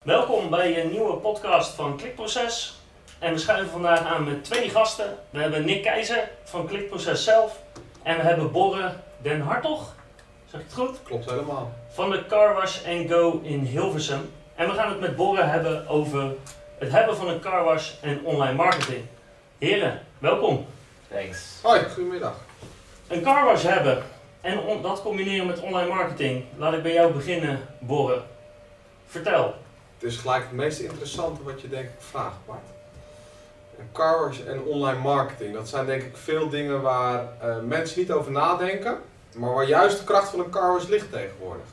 Welkom bij een nieuwe podcast van Klikproces. En we schuiven vandaag aan met twee gasten. We hebben Nick Keizer van Klikproces zelf. En we hebben Borre Den Hartog. Zeg ik het goed? Klopt helemaal. Van de Car Wash & Go in Hilversum. En we gaan het met Borre hebben over het hebben van een car wash en online marketing. Heren, welkom. Thanks. Hoi, goedemiddag. Een car wash hebben en dat combineren met online marketing. Laat ik bij jou beginnen, Borre. Vertel. Het is gelijk het meest interessante wat je denk ik vraagt, Bart. Een car wash en online marketing, dat zijn denk ik veel dingen waar mensen niet over nadenken, maar waar juist de kracht van een car wash ligt tegenwoordig.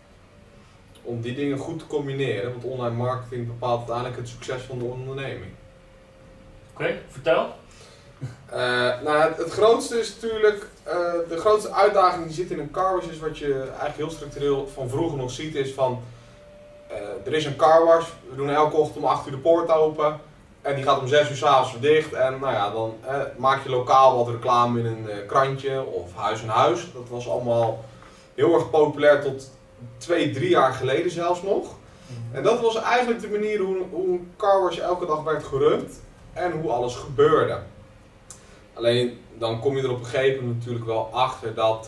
Om die dingen goed te combineren, want online marketing bepaalt uiteindelijk het succes van de onderneming. Oké, vertel. Het grootste is natuurlijk, de grootste uitdaging die zit in een car wash is wat je eigenlijk heel structureel van vroeger nog ziet is van er is een car wash, we doen elke ochtend om 8 uur de poort open en die gaat om 6 uur 's avonds weer dicht en nou ja, dan maak je lokaal wat reclame in een krantje of huis en huis. Dat was allemaal heel erg populair tot 2-3 jaar geleden zelfs nog. En dat was eigenlijk de manier hoe een car wash elke dag werd gerund en hoe alles gebeurde. Alleen dan kom je er op een gegeven moment natuurlijk wel achter dat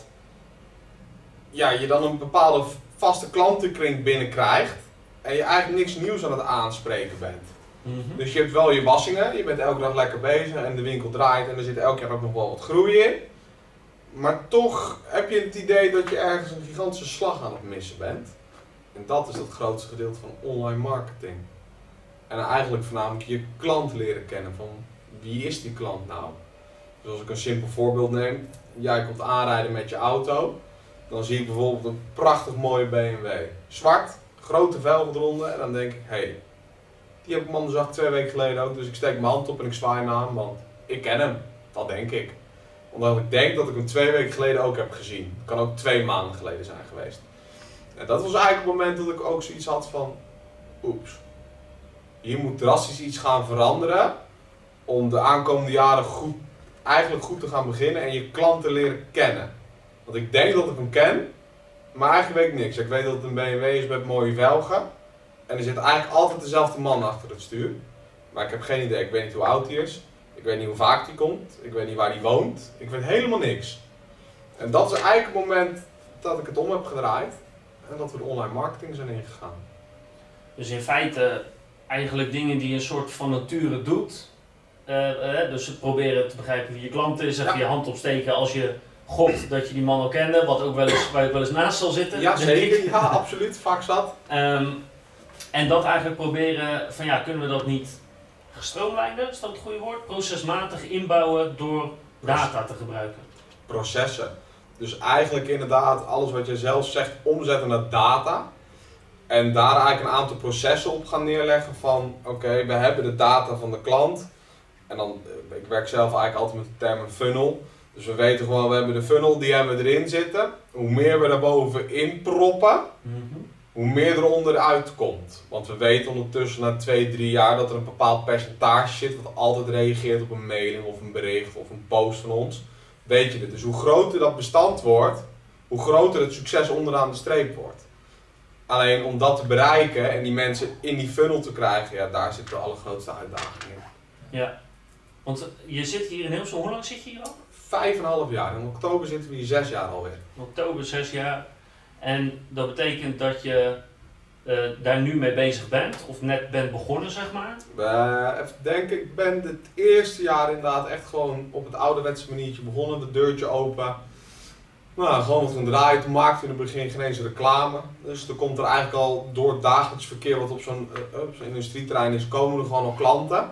ja, je dan een bepaalde vaste klantenkring binnenkrijgt en je eigenlijk niks nieuws aan het aanspreken bent. Dus je hebt wel je wassingen, je bent elke dag lekker bezig en de winkel draait en er zit elk jaar ook nog wel wat groei in. Maar toch heb je het idee dat je ergens een gigantische slag aan het missen bent. En dat is het grootste gedeelte van online marketing. En eigenlijk voornamelijk je klant leren kennen van wie is die klant nou. Dus als ik een simpel voorbeeld neem, jij komt aanrijden met je auto. Dan zie ik bijvoorbeeld een prachtig mooie BMW. Zwart, grote velgen eronder en dan denk ik, hé, die heb ik man zag 2 weken geleden ook. Dus ik steek mijn hand op en ik zwaai naar hem, want ik ken hem. Dat denk ik. Omdat ik denk dat ik hem 2 weken geleden ook heb gezien. Het kan ook 2 maanden geleden zijn geweest. En dat was eigenlijk het moment dat ik ook zoiets had van, oeps. Hier moet drastisch iets gaan veranderen om de aankomende jaren eigenlijk goed te gaan beginnen en je klant te leren kennen. Want ik denk dat ik hem ken, maar eigenlijk weet ik niks. Ik weet dat het een BMW is met mooie velgen. En er zit eigenlijk altijd dezelfde man achter het stuur. Maar ik heb geen idee. Ik weet niet hoe oud hij is. Ik weet niet hoe vaak hij komt. Ik weet niet waar hij woont. Ik weet helemaal niks. En dat is eigenlijk het moment dat ik het om heb gedraaid. En dat we de online marketing zijn ingegaan. Dus in feite eigenlijk dingen die een soort van nature doet. Dus proberen te begrijpen wie je klant is. Even je hand opsteken als je gokt dat je die man al kende. Wat ook wel eens, waar je wel eens naast zal zitten. Ja, zeker. Ja, absoluut. Vaak zat. En dat eigenlijk proberen van ja, kunnen we dat niet gestroomlijnen? Is dat het goede woord? Procesmatig inbouwen door data te gebruiken. Processen. Dus eigenlijk inderdaad alles wat je zelf zegt omzetten naar data. En daar eigenlijk een aantal processen op gaan neerleggen van oké, we hebben de data van de klant. En dan, ik werk zelf eigenlijk altijd met de term een funnel. Dus we weten gewoon, we hebben de funnel, die hebben we erin zitten. Hoe meer we daarboven in proppen, hoe meer er onderuit komt. Want we weten ondertussen na 2-3 jaar dat er een bepaald percentage zit wat altijd reageert op een mailing of een bericht of een post van ons. Weet je dit. Dus hoe groter dat bestand wordt, hoe groter het succes onderaan de streep wordt. Alleen om dat te bereiken en die mensen in die funnel te krijgen, ja, daar zit de allergrootste uitdaging in. Ja, want je zit hier in Hilversum, hoe lang zit je hier al? 5,5 jaar. In oktober zitten we hier 6 jaar alweer. In oktober 6 jaar. En dat betekent dat je daar nu mee bezig bent, of net bent begonnen, zeg maar? Even denken, ik ben het eerste jaar inderdaad echt gewoon op het ouderwetse maniertje begonnen. De deurtje open. Nou, gewoon wat gaan draaien. Toen maakte in het begin geen eens reclame. Dus er komt er eigenlijk al door het dagelijks verkeer wat op zo'n industrieterrein is, komen er gewoon al klanten.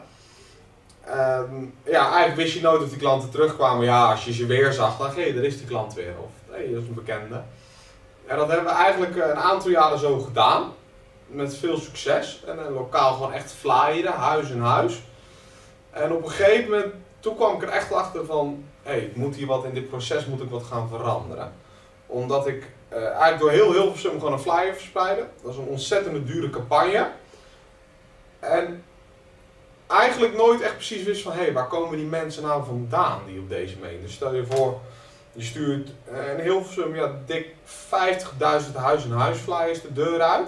Ja, eigenlijk wist je nooit of die klanten terugkwamen. Ja, als je ze weer zag, dan hé, er is die klant weer. Of hé, dat is een bekende. En dat hebben we eigenlijk een aantal jaren zo gedaan. Met veel succes. En lokaal gewoon echt flyeren, huis in huis. En op een gegeven moment, toen kwam ik er echt achter van, hé, moet hier wat in dit proces, moet ik wat gaan veranderen. Omdat ik eigenlijk door heel Hilversum gewoon een flyer verspreidde. Dat is een ontzettende dure campagne. En eigenlijk nooit echt precies wist van, hé, waar komen die mensen nou vandaan die op deze mailen. Dus stel je voor, je stuurt in Hilversum dik 50.000 huis-en-huis flyers de deur uit.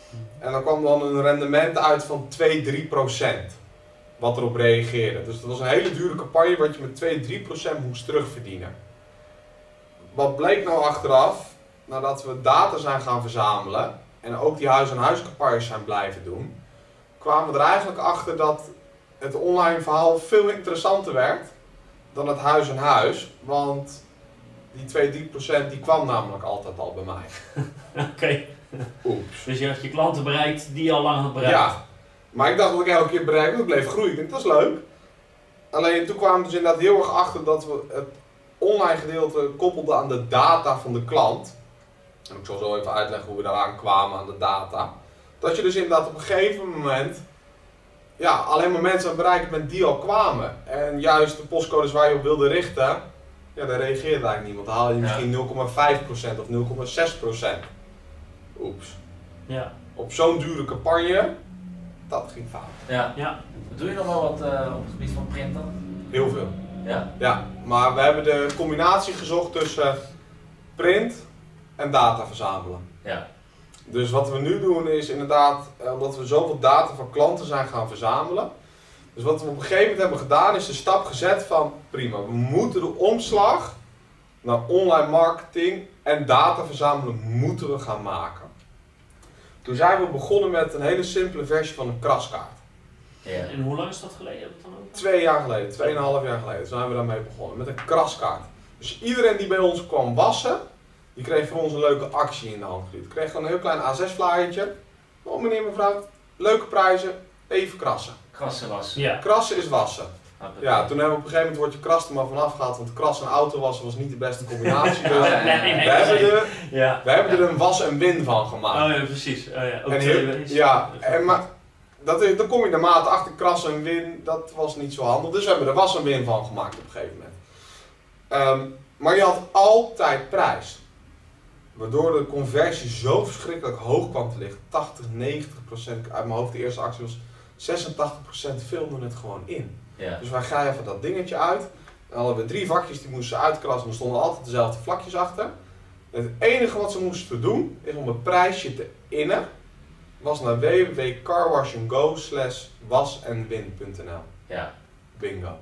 En dan kwam dan een rendement uit van 2-3% wat erop reageerde. Dus dat was een hele dure campagne wat je met 2-3% moest terugverdienen. Wat bleek nou achteraf, nadat we data zijn gaan verzamelen en ook die huis-aan-huis campagnes zijn blijven doen, kwamen we er eigenlijk achter dat het online verhaal veel interessanter werd dan het huis-aan-huis. Want die 2-3% die kwam namelijk altijd al bij mij. Oké. Oeps. Dus je had je klanten bereikt die je al lang had bereikt. Ja, maar ik dacht dat ik elke keer bereikte, dat bleef groeien. Ik denk, dat is leuk. Alleen toen kwamen we dus inderdaad heel erg achter dat we het online gedeelte koppelden aan de data van de klant. En ik zal zo even uitleggen hoe we daaraan kwamen aan de data. Dat je dus inderdaad op een gegeven moment alleen maar mensen aan het bereiken bent die al kwamen. En juist de postcodes waar je op wilde richten, daar reageerde eigenlijk niemand. Dan haal je misschien 0,5% of 0,6%. Oeps. Ja. Op zo'n dure campagne, dat ging fout. Ja. Doe je nog wel wat op het gebied van printen? Heel veel. Ja? Ja, maar we hebben de combinatie gezocht tussen print en data verzamelen. Ja. Dus wat we nu doen is inderdaad, omdat we zoveel data van klanten zijn gaan verzamelen. Dus wat we op een gegeven moment hebben gedaan is de stap gezet van prima, we moeten de omslag naar online marketing en data verzamelen moeten we gaan maken. Toen zijn we begonnen met een hele simpele versie van een kraskaart. Ja. En hoe lang is dat geleden? Heb je het dan ook? 2 jaar geleden, 2,5 jaar geleden zijn we daarmee begonnen met een kraskaart. Dus iedereen die bij ons kwam wassen, die kreeg van ons een leuke actie in de hand gedrukt. Kreeg gewoon een heel klein A6-flyertje. Oh meneer, mevrouw, leuke prijzen, even krassen. Krassen was. Ja. Krassen is wassen. Ja, toen hebben we op een gegeven moment woordje kras er maar vanaf gehaald, want krassen en auto wassen was niet de beste combinatie. Dus we hebben er een was en win van gemaakt. Oh ja, precies. Oh ja, ook dan kom je naarmate achter krassen en win, dat was niet zo handig. Dus we hebben er was en win van gemaakt op een gegeven moment. Maar je had altijd prijs. Waardoor de conversie zo verschrikkelijk hoog kwam te liggen. 80, 90%, uit mijn hoofd de eerste actie was 86% filmden het gewoon in. Ja. Dus wij gaven dat dingetje uit. Dan hadden we 3 vakjes die moesten uitkrassen. Er stonden altijd dezelfde vlakjes achter. En het enige wat ze moesten doen, is om het prijsje te innen, was naar www.carwashandgo/wasenwin.nl. Ja. Bingo.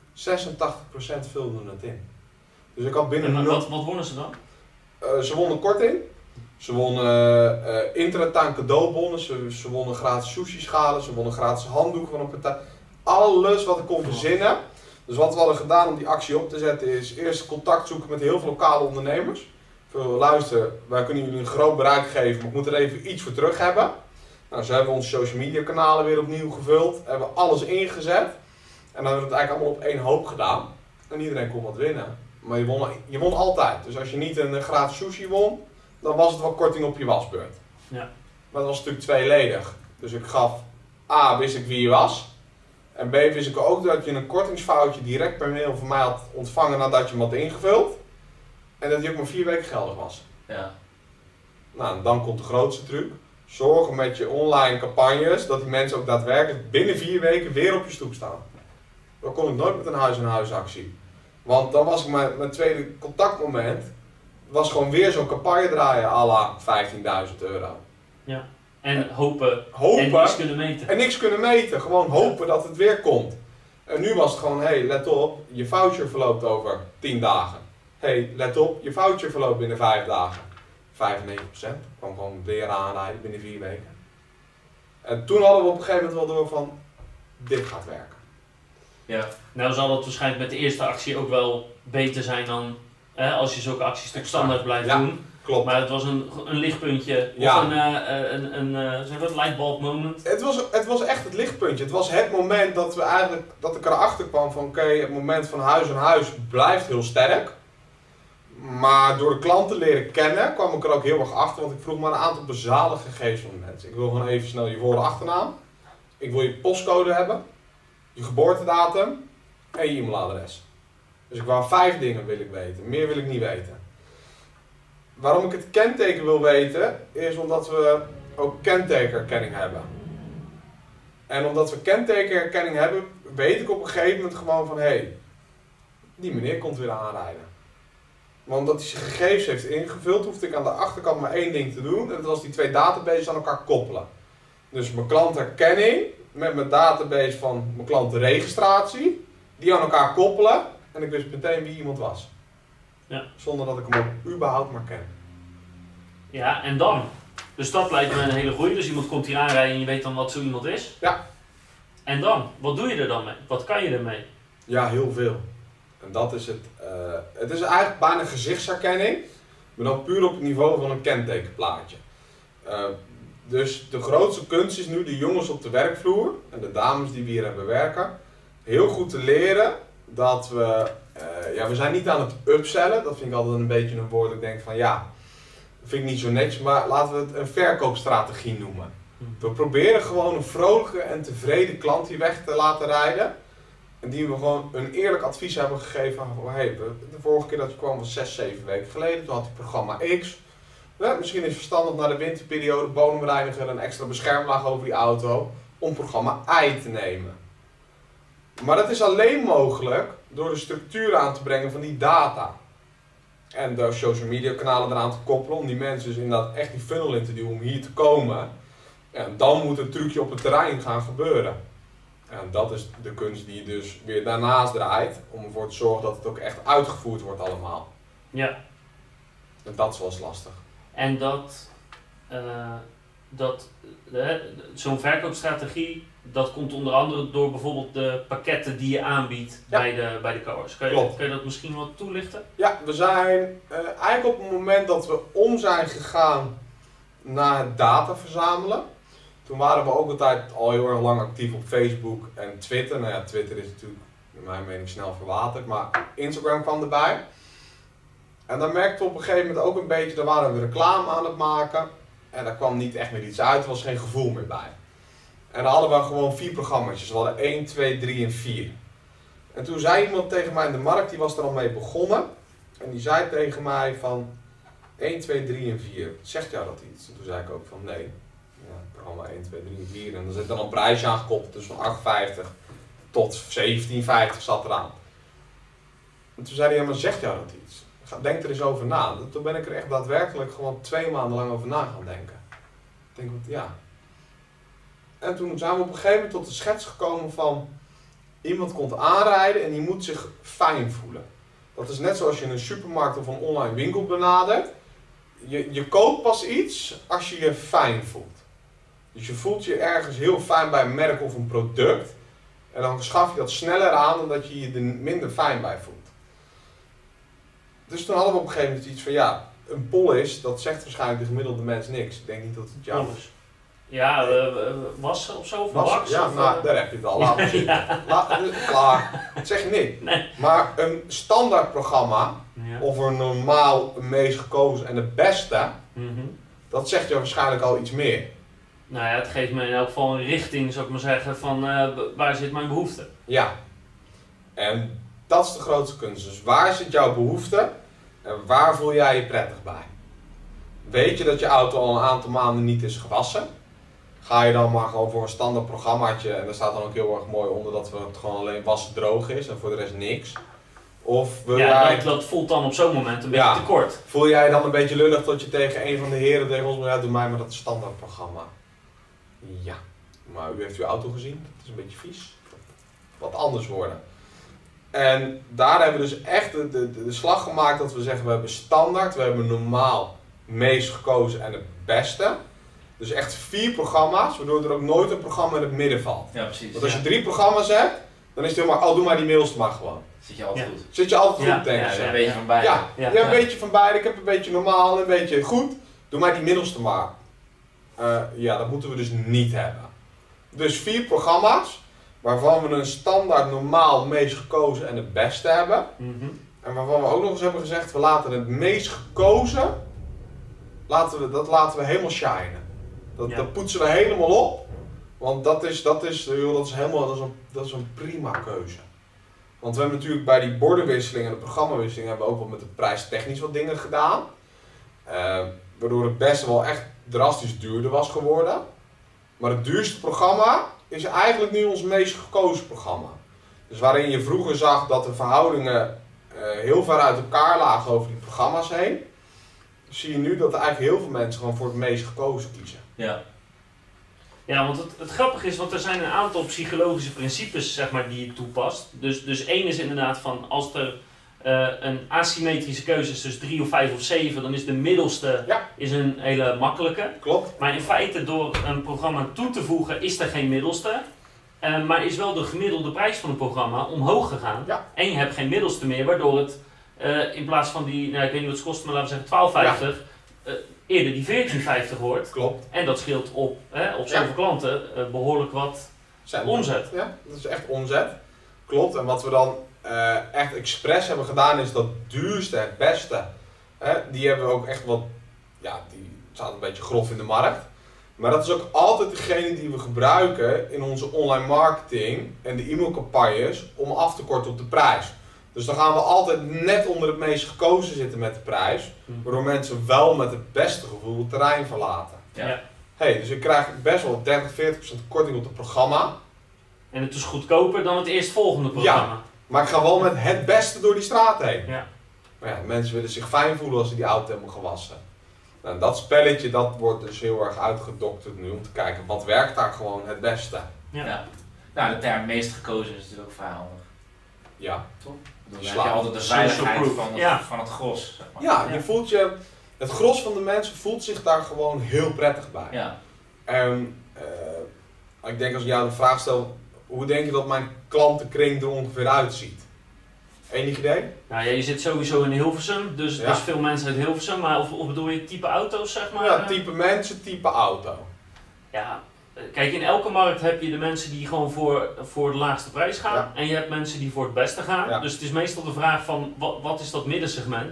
86% vulden het in. Dus ik had binnen En wat wonnen ze dan? ze wonnen korting. Ze wonnen intratuin cadeaubonnen. Ze wonnen gratis sushi schalen. Ze wonnen gratis handdoeken van een partij. Alles wat ik kon verzinnen. Dus wat we hadden gedaan om die actie op te zetten is eerst contact zoeken met heel veel lokale ondernemers. Luister, wij kunnen jullie een groot bereik geven, maar ik moet er even iets voor terug hebben. Nou, zo hebben we onze social media kanalen weer opnieuw gevuld. Hebben we alles ingezet. En dan hebben we het eigenlijk allemaal op één hoop gedaan. En iedereen kon wat winnen. Maar je won altijd. Dus als je niet een gratis sushi won, dan was het wel korting op je wasbeurt. Ja. Maar dat was natuurlijk tweeledig. Dus ik gaf A, wist ik wie je was. En B, wist ik ook dat je een kortingsfoutje direct per mail van mij had ontvangen nadat je hem had ingevuld. En dat die ook maar 4 weken geldig was. Ja. Nou, en dan komt de grootste truc. Zorgen met je online campagnes dat die mensen ook daadwerkelijk binnen 4 weken weer op je stoep staan. Dat kon ik nooit met een huis-aan-huis actie. Want dan was ik mijn tweede contactmoment, was gewoon weer zo'n campagne draaien à la €15.000. Ja. En hopen en niks kunnen meten. En niks kunnen meten, gewoon hopen dat het weer komt. En nu was het gewoon, hey, let op, je voucher verloopt over 10 dagen. Hey, let op, je voucher verloopt binnen 5 dagen. 95% kwam gewoon weer aanrijden binnen 4 weken. En toen hadden we op een gegeven moment wel door van, dit gaat werken. Ja. Nou zal dat waarschijnlijk met de eerste actie ook wel beter zijn dan als je zulke acties toch standaard blijft doen. Klopt. Maar het was een lichtpuntje of een lightbulb moment. Het was echt het lichtpuntje. Het was het moment dat ik erachter kwam van oké, het moment van huis aan huis blijft heel sterk. Maar door de klant te leren kennen kwam ik er ook heel erg achter, want ik vroeg maar een aantal basale gegevens van de mensen. Ik wil gewoon even snel je voor- en achternaam. Ik wil je postcode hebben, je geboortedatum en je e-mailadres. Dus ik wou 5 dingen wil ik weten, meer wil ik niet weten. Waarom ik het kenteken wil weten, is omdat we ook kentekenherkenning hebben. En omdat we kentekenherkenning hebben, weet ik op een gegeven moment gewoon van hé, die meneer komt weer aanrijden. Maar omdat hij zijn gegevens heeft ingevuld, hoefde ik aan de achterkant maar één ding te doen. En dat was die 2 databases aan elkaar koppelen. Dus mijn klantherkenning met mijn database van mijn klantenregistratie, die aan elkaar koppelen. En ik wist meteen wie iemand was. Ja. Zonder dat ik hem ook überhaupt maar ken. Ja, en dan? Dus dat lijkt me een hele goeie. Dus iemand komt hier aanrijden en je weet dan wat zo iemand is. Ja. En dan? Wat doe je er dan mee? Wat kan je ermee? Ja, heel veel. En dat is het. Het is eigenlijk bijna gezichtsherkenning, maar dan puur op het niveau van een kentekenplaatje. Dus de grootste kunst is nu de jongens op de werkvloer en de dames die we hier hebben werken, heel goed te leren dat we, we zijn niet aan het upsellen. Dat vind ik altijd een beetje een woord. Ik denk van ja, dat vind ik niet zo netjes, maar laten we het een verkoopstrategie noemen. We proberen gewoon een vrolijke en tevreden klant hier weg te laten rijden. En die we gewoon een eerlijk advies hebben gegeven van hey, de vorige keer dat je kwam was 6, 7 weken geleden. Toen had hij programma X. Misschien is het verstandig na de winterperiode bodemreiniger een extra beschermlaag over die auto om programma Y te nemen. Maar dat is alleen mogelijk door de structuur aan te brengen van die data. En de social media kanalen eraan te koppelen om die mensen dus inderdaad echt die funnel in te duwen om hier te komen. En dan moet het trucje op het terrein gaan gebeuren. En dat is de kunst die je dus weer daarnaast draait om ervoor te zorgen dat het ook echt uitgevoerd wordt allemaal. Ja. En dat is wel eens lastig. En zo'n verkoopstrategie, dat komt onder andere door bijvoorbeeld de pakketten die je aanbiedt bij de cars. Kan je dat misschien wat toelichten? Ja, we zijn eigenlijk op het moment dat we om zijn gegaan naar het data verzamelen. Toen waren we ook altijd al heel erg lang actief op Facebook en Twitter. Nou ja, Twitter is natuurlijk in mijn mening snel verwaterd, maar Instagram kwam erbij. En dan merkten we op een gegeven moment ook een beetje, daar waren we reclame aan het maken. En daar kwam niet echt meer iets uit, er was geen gevoel meer bij. En dan hadden we gewoon 4 programma's. We hadden 1, 2, 3 en 4. En toen zei iemand tegen mij in de markt, die was er al mee begonnen. En die zei tegen mij van 1, 2, 3 en 4. Zegt jou dat iets? En toen zei ik ook van nee. Ja, programma 1, 2, 3 en 4. En dan zit dan een prijsje aangekoppeld, dus van 8,50 tot 17,50 zat eraan. En toen zei hij, ja, maar zegt jou dat iets? Denk er eens over na. Toen ben ik er echt daadwerkelijk gewoon 2 maanden lang over na gaan denken. Ik denk, ja. En toen zijn we op een gegeven moment tot de schets gekomen van iemand komt aanrijden en die moet zich fijn voelen. Dat is net zoals je een supermarkt of een online winkel benadert. Je koopt pas iets als je je fijn voelt. Dus je voelt je ergens heel fijn bij een merk of een product. En dan schaf je dat sneller aan dan dat je je er minder fijn bij voelt. Dus toen hadden we op een gegeven moment iets van ja, een polish, dat zegt waarschijnlijk de gemiddelde mens niks. Ik denk niet dat het jou is. Ja, wassen of zo? Wax? Ja, nou, daar heb je het al. Laat maar zitten. Klaar. Dat zeg je niet. Nee. Maar een standaard programma, of een normaal, een meest gekozen en het beste, dat zegt je waarschijnlijk al iets meer. Nou ja, het geeft me in elk geval een richting, zou ik maar zeggen, van waar zit mijn behoefte? Ja. En dat is de grootste kunst. Dus waar zit jouw behoefte en waar voel jij je prettig bij? Weet je dat je auto al een aantal maanden niet is gewassen? Ga je dan maar gewoon voor een standaard programmaatje en daar staat dan ook heel erg mooi onder dat het gewoon alleen wassen droog is en voor de rest niks. Of wil jij... dat voelt dan op zo'n moment een beetje te kort. Voel jij dan een beetje lullig dat je tegen een van de heren zegt, ja, doe mij maar dat standaard programma. Ja, maar u heeft uw auto gezien, dat is een beetje vies. Wat anders worden. En daar hebben we dus echt de slag gemaakt dat we zeggen, we hebben standaard, we hebben normaal, meest gekozen en het beste. Dus echt 4 programma's, waardoor er ook nooit een programma in het midden valt. Ja, precies. Want als je 3 programma's hebt, dan is het helemaal, doe maar die middelste maar gewoon. Zit je altijd goed. Zit je altijd goed, denk ik. Ja, een beetje van beide. Ja, je hebt een beetje van beide. Ik heb een beetje normaal en een beetje goed. Doe maar die middelste maar. Ja, dat moeten we dus niet hebben. Dus 4 programma's, waarvan we een standaard normaal meest gekozen en het beste hebben. En waarvan we ook nog eens hebben gezegd, we laten het meest gekozen, laten we helemaal shinen. Dat poetsen we helemaal op. Want dat is een prima keuze. Want we hebben natuurlijk bij die bordenwisseling en de programmawisseling hebben we ook wel met de prijstechnisch wat dingen gedaan. Waardoor het best wel echt drastisch duurder was geworden. Maar het duurste programma is eigenlijk nu ons meest gekozen programma. Dus waarin je vroeger zag dat de verhoudingen heel ver uit elkaar lagen over die programma's heen, zie je nu dat er eigenlijk heel veel mensen gewoon voor het meest gekozen kiezen. Ja. Ja, want het grappige is, want er zijn een aantal psychologische principes zeg maar, die je toepast. Dus één is inderdaad van, als er een asymmetrische keuze is, dus 3 of 5 of 7, dan is de middelste is een hele makkelijke. Klopt. Maar in feite door een programma toe te voegen is er geen middelste. Maar is wel de gemiddelde prijs van het programma omhoog gegaan. Ja. En je hebt geen middelste meer, waardoor het in plaats van die, nou, ik weet niet wat het kost, maar laten we zeggen 12,50, eerder die 14,50 wordt. Klopt. En dat scheelt op zoveel klanten behoorlijk wat omzet. Ja, dat is echt omzet. Klopt. En wat we dan echt expres hebben gedaan is dat duurste, het beste. Die hebben we ook echt wat, ja, die staat een beetje grof in de markt. Maar dat is ook altijd degene die we gebruiken in onze online marketing en de e-mailcampagnes om af te korten op de prijs. Dus dan gaan we altijd net onder het meest gekozen zitten met de prijs, waardoor mensen wel met het beste gevoel het terrein verlaten. Ja. Dus ik krijg best wel 30-40% korting op het programma. En het is goedkoper dan het eerstvolgende programma. Ja, maar ik ga wel met het beste door die straat heen. Ja. Maar ja, mensen willen zich fijn voelen als ze die auto hebben gewassen. Nou, dat spelletje dat wordt dus heel erg uitgedokterd nu om te kijken wat werkt daar gewoon het beste. Ja. Nou, de term meest gekozen is natuurlijk ook vrij handig. Ja. Toch? Dan heb je altijd de veiligheid van het gros. Zeg maar. Ja, je voelt je, het gros van de mensen voelt zich daar gewoon heel prettig bij. Ja. En ik denk als ik jou de vraag stel, hoe denk je dat mijn klantenkring er ongeveer uitziet? Enig idee? Nou ja, je zit sowieso in Hilversum, dus veel mensen uit Hilversum, maar of bedoel je type auto's zeg maar? Ja, type mensen, type auto. Ja, kijk, in elke markt heb je de mensen die gewoon voor de laagste prijs gaan en je hebt mensen die voor het beste gaan. Ja. Dus het is meestal de vraag van, wat is dat middensegment?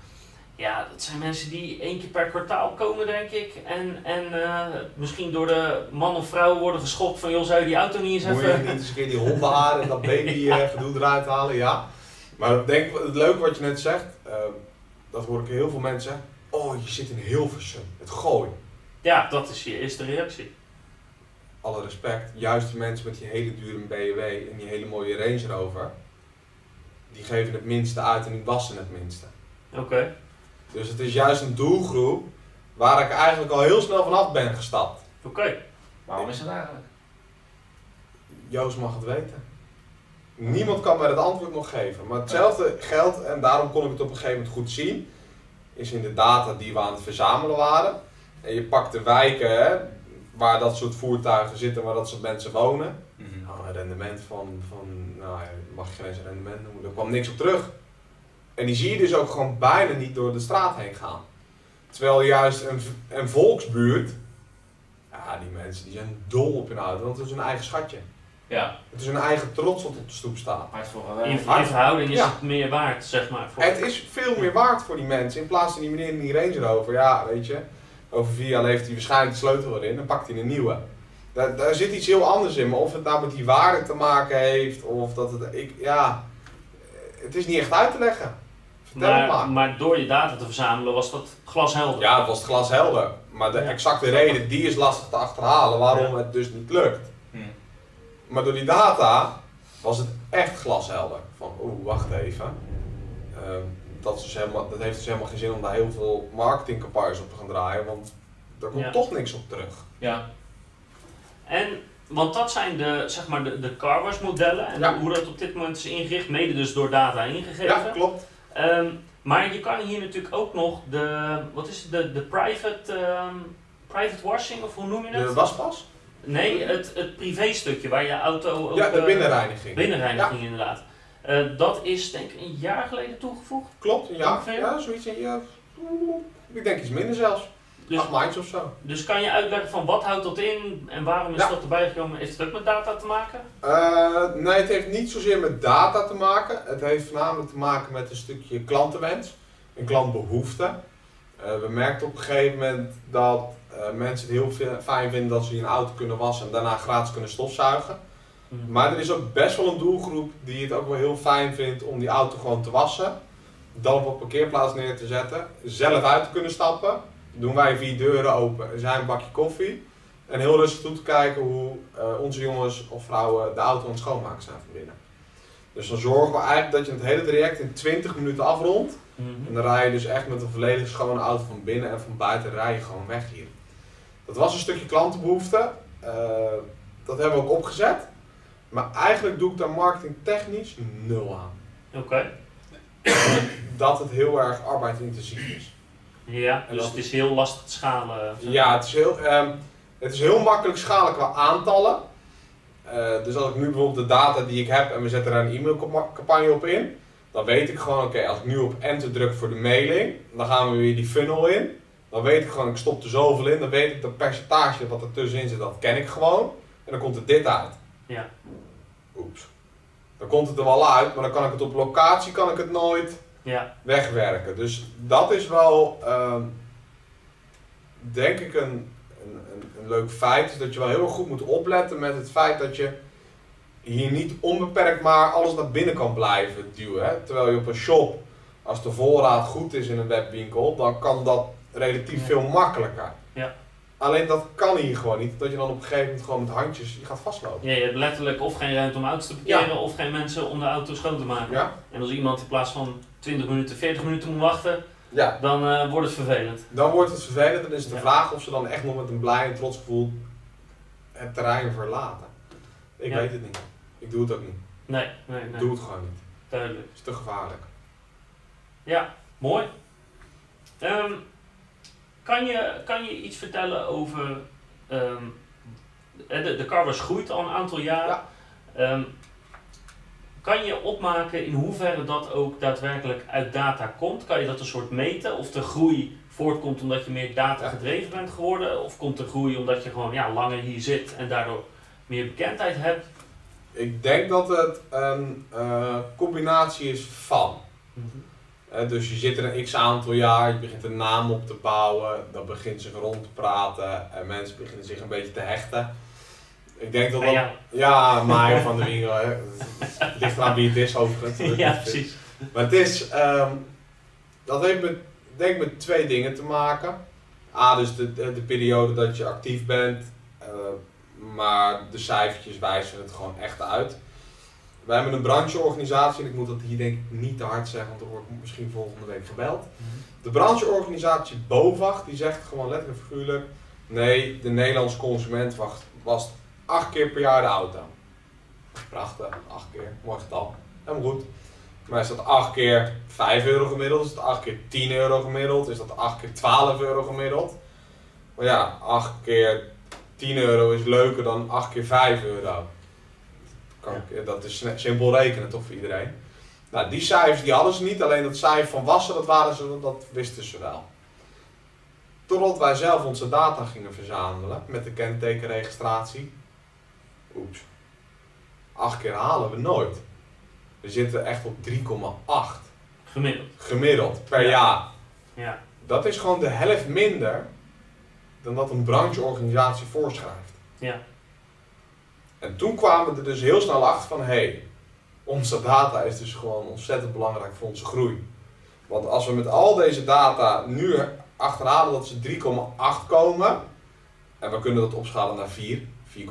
Ja, dat zijn mensen die 1 keer per kwartaal komen denk ik en misschien door de man of vrouw worden geschopt van joh, zou je die auto niet eens even... Moet je niet eens een keer die hondenhaar en dat babygedoe eruit halen, ja. Maar ik denk, het leuke wat je net zegt, dat hoor ik heel veel mensen zeggen, oh je zit in Hilversum, het Gooi. Ja, dat is je eerste reactie. Alle respect, juist die mensen met die hele dure BMW en die hele mooie Range Rover, die geven het minste uit en die wassen het minste. Oké. Dus het is juist een doelgroep waar ik eigenlijk al heel snel vanaf ben gestapt. Oké. Waarom is het eigenlijk? Joost mag het weten. Niemand kan mij het antwoord nog geven. Maar hetzelfde geldt, en daarom kon ik het op een gegeven moment goed zien, is in de data die we aan het verzamelen waren. En je pakt de wijken waar dat soort voertuigen zitten, waar dat soort mensen wonen. Nou, een rendement van nou, mag je geen eens een rendement noemen, daar kwam niks op terug. En die zie je dus ook gewoon bijna niet door de straat heen gaan. Terwijl juist een volksbuurt, ja, die mensen die zijn dol op hun auto, want het is hun eigen schatje. Ja. Het is hun eigen trots wat op de stoep staat. In verhouding is het meer waard, zeg maar. Het is veel meer waard voor die mensen. In plaats van die meneer in die Range Rover, ja, weet je, over 4 jaar heeft hij waarschijnlijk de sleutel erin en pakt hij een nieuwe. Daar zit iets heel anders in, maar of het nou met die waarde te maken heeft, of dat het, het is niet echt uit te leggen. Vertel het maar. Maar door je data te verzamelen was dat glashelder? Ja, het was glashelder. Maar de exacte reden, die is lastig te achterhalen waarom het dus niet lukt. Maar door die data was het echt glashelder. Van, wacht even. Dat heeft dus helemaal geen zin om daar heel veel marketingcampagnes op te gaan draaien, want daar komt toch niks op terug. Ja. Want dat zijn de carwash modellen en hoe dat op dit moment is ingericht, mede dus door data ingegeven. Ja, klopt. Maar je kan hier natuurlijk ook nog de private washing, of hoe noem je het? De waspas? Nee, het privé stukje waar je auto ook... Ja, de binnenreiniging. Binnenreiniging inderdaad. Dat is denk ik een jaar geleden toegevoegd. Klopt, ja, zoiets in je... Ik denk iets minder zelfs. Dus, 8 maandjes of zo. Dus kan je uitleggen van wat houdt dat in en waarom is dat erbij gekomen? Heeft het ook met data te maken? Nee, het heeft niet zozeer met data te maken. Het heeft voornamelijk te maken met een stukje klantenwens, een klantbehoefte. We merkten op een gegeven moment dat mensen het heel fijn vinden dat ze een auto kunnen wassen en daarna gratis kunnen stofzuigen. Maar er is ook best wel een doelgroep die het ook wel heel fijn vindt om die auto gewoon te wassen, dan op een parkeerplaats neer te zetten, zelf uit te kunnen stappen. Doen wij 4 deuren open, er zijn een bakje koffie en heel rustig toe te kijken hoe onze jongens of vrouwen de auto aan het schoonmaken zijn van binnen. Dus dan zorgen we eigenlijk dat je het hele traject in 20 minuten afrondt. En dan rij je dus echt met een volledig schone auto van binnen en van buiten rij je gewoon weg hier. Dat was een stukje klantenbehoefte. Dat hebben we ook opgezet. Maar eigenlijk doe ik daar marketingtechnisch 0 aan. Oké. Dat het heel erg arbeidsintensief is. Ja, dus het is heel lastig te schalen. Ja, het is heel makkelijk schalen qua aantallen. Dus als ik nu bijvoorbeeld de data die ik heb en we zetten daar een e-mailcampagne op in, dan weet ik gewoon, oké, als ik nu op enter druk voor de mailing, dan gaan we weer die funnel in. Dan weet ik gewoon, ik stop er zoveel in, dan weet ik dat percentage wat er tussenin zit, dat ken ik gewoon. En dan komt er dit uit. Ja. Oeps. Dan komt het er wel uit, maar dan kan ik het op locatie nooit wegwerken. Dus dat is wel, denk ik, een leuk feit. Is dat je wel heel erg goed moet opletten met het feit dat je hier niet onbeperkt maar alles naar binnen kan blijven duwen. Hè? Terwijl je op een shop, als de voorraad goed is in een webwinkel, dan kan dat relatief veel makkelijker. Ja. Alleen dat kan hier gewoon niet, dat je dan op een gegeven moment gewoon met handjes je gaat vastlopen. Ja, je hebt letterlijk of geen ruimte om auto's te parkeren of geen mensen om de auto schoon te maken. Ja. En als iemand in plaats van 20 minuten, 40 minuten moet wachten, dan wordt het vervelend. Dan wordt het vervelend en is het de vraag of ze dan echt nog met een blij en trots gevoel het terrein verlaten. Ik weet het niet. Ik doe het ook niet. Nee. Ik doe het gewoon niet. Duidelijk. Het is te gevaarlijk. Ja, mooi. Kan je iets vertellen over... de carwash groeit al een aantal jaar. Ja. Kan je opmaken in hoeverre dat ook daadwerkelijk uit data komt? Kan je dat een soort meten? Of de groei voortkomt omdat je meer data gedreven bent geworden? Of komt de groei omdat je gewoon langer hier zit en daardoor meer bekendheid hebt? Ik denk dat het een combinatie is van. Dus je zit er een x-aantal jaar, je begint een naam op te bouwen, dat begint zich rond te praten en mensen beginnen zich een beetje te hechten. Ik denk dat dat... Ja, Maaien van de Winkel, hè. Het ligt aan wie het is overigens. Ja, precies. Maar het is, dat heeft denk ik met 2 dingen te maken. Dus de periode dat je actief bent, maar de cijfertjes wijzen het gewoon echt uit. Wij hebben een brancheorganisatie, en ik moet dat hier denk ik niet te hard zeggen, want dan word ik misschien volgende week gebeld. De brancheorganisatie BOVAG, die zegt gewoon letterlijk figuurlijk, nee, de Nederlandse consument wast 8 keer per jaar de auto. Prachtig, 8 keer, mooi getal, helemaal goed. Maar is dat 8 keer 5 euro gemiddeld, is dat 8 keer 10 euro gemiddeld, is dat 8 keer 12 euro gemiddeld? Maar ja, 8 keer 10 euro is leuker dan 8 keer 5 euro. Dat is simpel rekenen toch voor iedereen. Nou, die cijfers die hadden ze niet, alleen dat cijfer van wassen, dat wisten ze wel. Totdat wij zelf onze data gingen verzamelen met de kentekenregistratie. Oeps. 8 keer halen we nooit. We zitten echt op 3,8. Gemiddeld per jaar. Ja. Dat is gewoon de helft minder dan dat een brancheorganisatie voorschrijft. Ja. En toen kwamen we er dus heel snel achter van, onze data is dus gewoon ontzettend belangrijk voor onze groei. Want als we met al deze data nu achterhalen dat ze 3,8 komen, en we kunnen dat opschalen naar 4, 4,2, 4,6,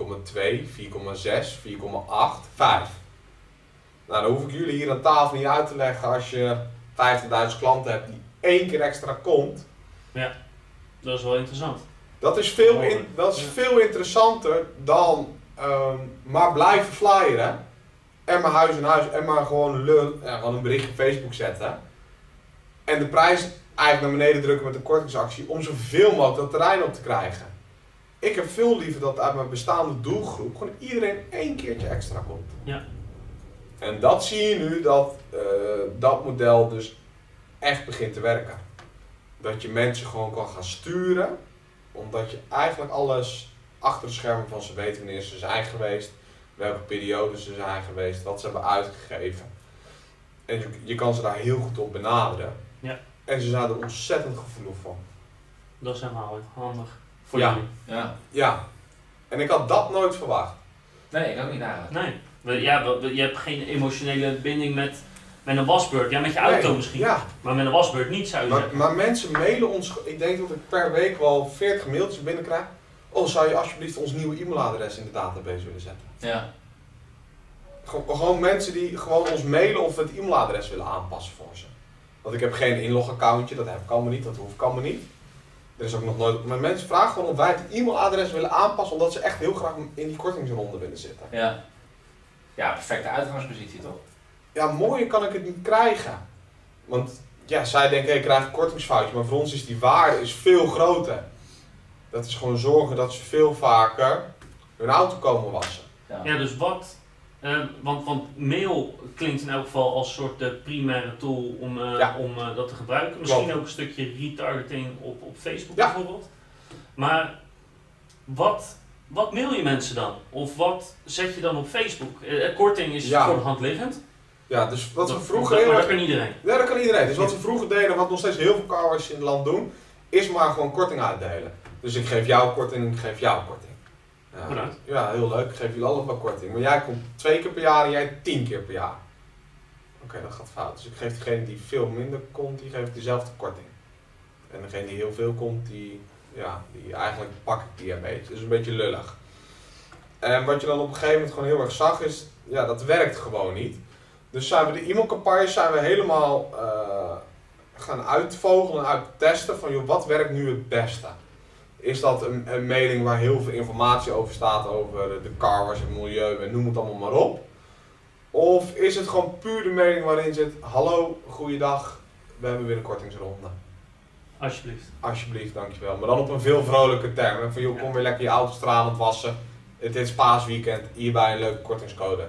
4,8, 5. Nou, dan hoef ik jullie hier aan tafel niet uit te leggen als je 50.000 klanten hebt die 1 keer extra komt. Ja, dat is wel interessant. Dat is veel interessanter dan maar blijven flyeren en maar huis in huis en maar gewoon een berichtje op Facebook zetten. En de prijs eigenlijk naar beneden drukken met een kortingsactie om zoveel mogelijk dat terrein op te krijgen. Ik heb veel liever dat uit mijn bestaande doelgroep gewoon iedereen 1 keertje extra komt. Ja. En dat zie je nu dat model dus echt begint te werken. Dat je mensen gewoon kan gaan sturen, omdat je eigenlijk alles achter de schermen van ze weet wanneer ze zijn geweest, welke periode ze zijn geweest, wat ze hebben uitgegeven. En je kan ze daar heel goed op benaderen. Ja. En ze zijn er ontzettend gevoelig van. Dat is helemaal handig voor jullie. Ja. En ik had dat nooit verwacht. Nee, ik ook niet eigenlijk. Nee. Je hebt geen emotionele binding met een wasbeurt. Ja, met je auto misschien. Ja. Maar met een wasbeurt niet, zou je zeggen. Maar mensen mailen ons, ik denk dat ik per week wel 40 mailtjes binnenkrijg. Zou je alsjeblieft ons nieuwe e-mailadres in de database willen zetten? Ja. Gewoon mensen die gewoon ons mailen of we het e-mailadres willen aanpassen voor ze. Want ik heb geen inlogaccountje, dat heb ik allemaal niet, dat hoef ik allemaal niet. Er is ook nog nooit. Maar mensen vragen gewoon of wij het e-mailadres willen aanpassen omdat ze echt heel graag in die kortingsronde willen zitten. Ja. Ja, perfecte uitgangspositie toch? Ja, mooier kan ik het niet krijgen. Want ja, zij denken, ik krijg een kortingsfoutje, maar voor ons is die waarde veel groter. Dat is gewoon zorgen dat ze veel vaker hun auto komen wassen. Ja, dus wat, want mail klinkt in elk geval als soort de primaire tool om dat te gebruiken. Misschien Klopt. ook een stukje retargeting op Facebook Ja. bijvoorbeeld. Maar wat mail je mensen dan? Of wat zet je dan op Facebook? Korting is voor de hand liggend. Ja, dus wat we vroeger Maar heel dat erg... kan iedereen. Ja, dat kan iedereen. Dus wat we vroeger deden, wat nog steeds heel veel carwash in het land doen, is maar gewoon korting uitdelen. Dus ik geef jou korting, ik geef jou korting. Bedankt. Ja, heel leuk. Ik geef jullie allemaal korting. Maar jij komt 2 keer per jaar en jij 10 keer per jaar. Oké, dat gaat fout. Dus ik geef diegene die veel minder komt, die geef ik dezelfde korting. En degene die heel veel komt, die eigenlijk pak ik die een beetje. Dus een beetje lullig. En wat je dan op een gegeven moment gewoon heel erg zag is, ja, dat werkt gewoon niet. Dus zijn we de e-mailcampagnes helemaal gaan uitvogelen en uittesten van, joh, wat werkt nu het beste? Is dat een mailing waar heel veel informatie over staat over de carwash, het milieu en noem het allemaal maar op? Of is het gewoon puur de mailing waarin zit, hallo, goeiedag, we hebben weer een kortingsronde. Alsjeblieft. Alsjeblieft, dankjewel. Maar dan op een veel vrolijke term. Van, joh, kom weer lekker je auto stralend wassen. Het is paasweekend, hierbij een leuke kortingscode.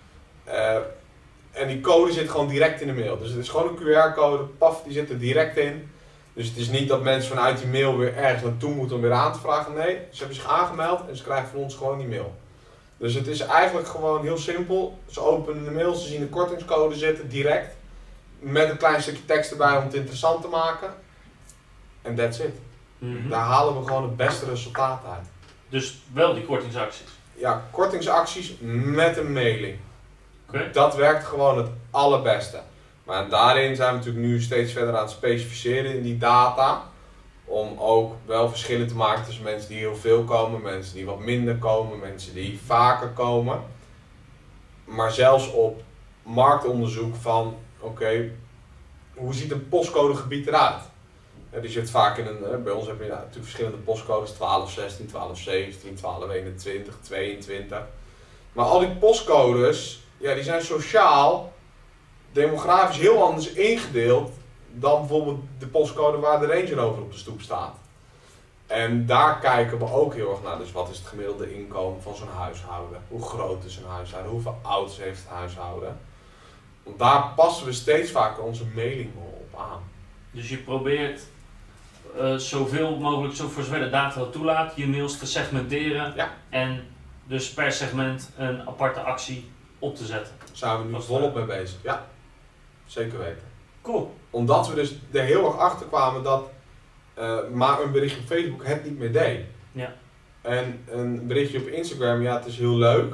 En die code zit gewoon direct in de mail. Dus het is gewoon een QR-code, paf, die zit er direct in. Dus het is niet dat mensen vanuit die mail weer ergens naartoe moeten om weer aan te vragen. Nee, ze hebben zich aangemeld en ze krijgen van ons gewoon die mail. Dus het is eigenlijk gewoon heel simpel. Ze openen de mail, ze zien de kortingscode zitten, direct. Met een klein stukje tekst erbij om het interessant te maken. En that's it. Daar halen we gewoon het beste resultaat uit. Dus wel die kortingsacties. Ja, kortingsacties met een mailing. Okay. Dat werkt gewoon het allerbeste. Maar daarin zijn we natuurlijk nu steeds verder aan het specificeren in die data. Om ook wel verschillen te maken tussen mensen die heel veel komen, mensen die wat minder komen, mensen die vaker komen. Maar zelfs op marktonderzoek van, oké, hoe ziet een postcodegebied eruit? Dus je hebt vaak bij ons heb je natuurlijk verschillende postcodes, 1216, 1217, 1221, 22. Maar al die postcodes, ja, die zijn sociaal, demografisch heel anders ingedeeld dan bijvoorbeeld de postcode waar de Range Rover op de stoep staat. En daar kijken we ook heel erg naar. Dus wat is het gemiddelde inkomen van zo'n huishouden? Hoe groot is een huishouden? Hoeveel auto's heeft het huishouden? Want daar passen we steeds vaker onze mailing op aan. Dus je probeert zoveel mogelijk, zo voor zover de data dat toelaat, je mails te segmenteren en dus per segment een aparte actie op te zetten. Daar zijn we nu volop mee bezig. Ja, zeker weten. Cool. Omdat we dus er heel erg achter kwamen dat maar een berichtje op Facebook het niet meer deed. Ja. En een berichtje op Instagram, ja, het is heel leuk.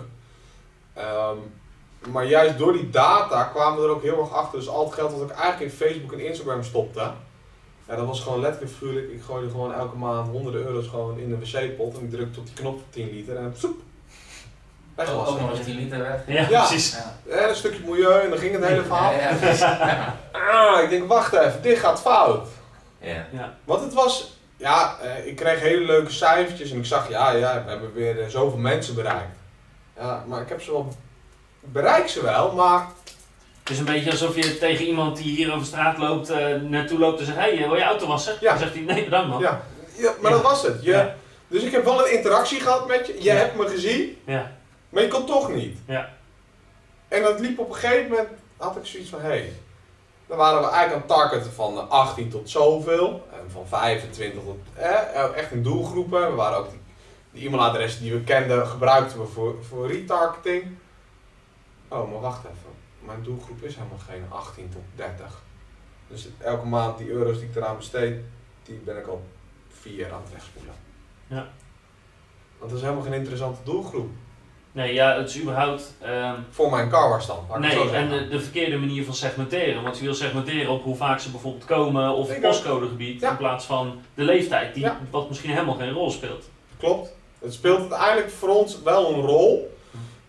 Maar juist door die data kwamen we er ook heel erg achter. Dus al het geld dat ik eigenlijk in Facebook en Instagram stopte, ja, dat was gewoon letterlijk figuurlijk. Ik gooide gewoon elke maand honderden euro's gewoon in de wc-pot en ik drukte op die knop voor 10 liter en soep. Weggewassen. Ook nog eens 10 liter weg. Ja, precies. Ja, een stukje milieu en dan ging het hele verhaal. Ja. Ik denk, wacht even, dit gaat fout. Ja. Want het was, ik kreeg hele leuke cijfertjes en ik zag, we hebben weer zoveel mensen bereikt. Ja, maar ik heb ze wel, bereik ze wel, maar... Het is een beetje alsof je tegen iemand die hier over straat loopt, naartoe loopt en zegt, hey, wil je auto wassen? Ja. Dan zegt hij, nee bedankt man. Ja, maar dat was het. Dus ik heb wel een interactie gehad met je, je hebt me gezien, maar je kon toch niet. Ja. En dat liep op een gegeven moment, had ik zoiets van, dan waren we eigenlijk aan het targeten van 18 tot zoveel, en van 25 tot, echt in doelgroepen. We waren ook die e-mailadressen die we kenden, gebruikten we voor retargeting. Oh, maar wacht even. Mijn doelgroep is helemaal geen 18 tot 30. Dus elke maand die euro's die ik eraan besteed, die ben ik al 4 aan het wegspoelen. Ja. Want dat is helemaal geen interessante doelgroep. Nee, ja, het is überhaupt... Voor mijn carwash dan. Nee, en de verkeerde manier van segmenteren. Want je wil segmenteren op hoe vaak ze bijvoorbeeld komen of het postcodegebied. In plaats van de leeftijd, die wat misschien helemaal geen rol speelt. Klopt. Het speelt uiteindelijk voor ons wel een rol.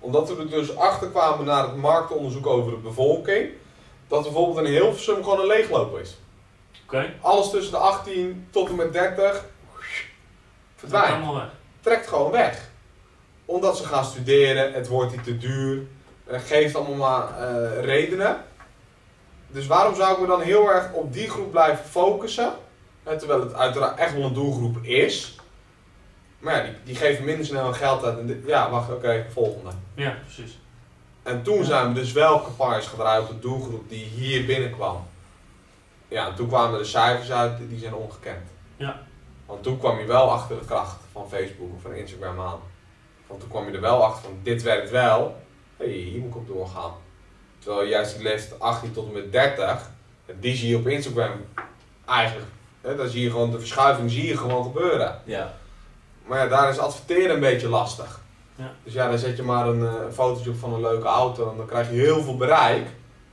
Omdat we er dus achter kwamen naar het marktonderzoek over de bevolking, dat bijvoorbeeld in Hilversum gewoon een leegloop is. Oké. Alles tussen de 18 tot en met 30 verdwijnt. Allemaal weg. Trekt gewoon weg. Omdat ze gaan studeren, het wordt niet te duur, geeft allemaal maar redenen. Dus waarom zou ik me dan heel erg op die groep blijven focussen? Terwijl het uiteraard echt wel een doelgroep is. Maar ja, die geven minder snel hun geld uit. En ja, wacht, oké, volgende. Ja, precies. En toen zijn we dus wel campagnes gedraaid op de doelgroep die hier binnenkwam. Ja, en toen kwamen de cijfers uit, die zijn ongekend. Ja. Want toen kwam je wel achter de kracht van Facebook of van Instagram aan. Want toen kwam je er wel achter van, dit werkt wel. Hé, hier moet ik op doorgaan. Terwijl juist die leeftijd 18 tot en met 30, die zie je op Instagram eigenlijk. Daar zie je gewoon de verschuiving zie je gewoon gebeuren. Ja. Maar ja, daar is adverteren een beetje lastig. Ja. Dus ja, dan zet je maar een fotootje op van een leuke auto en dan krijg je heel veel bereik.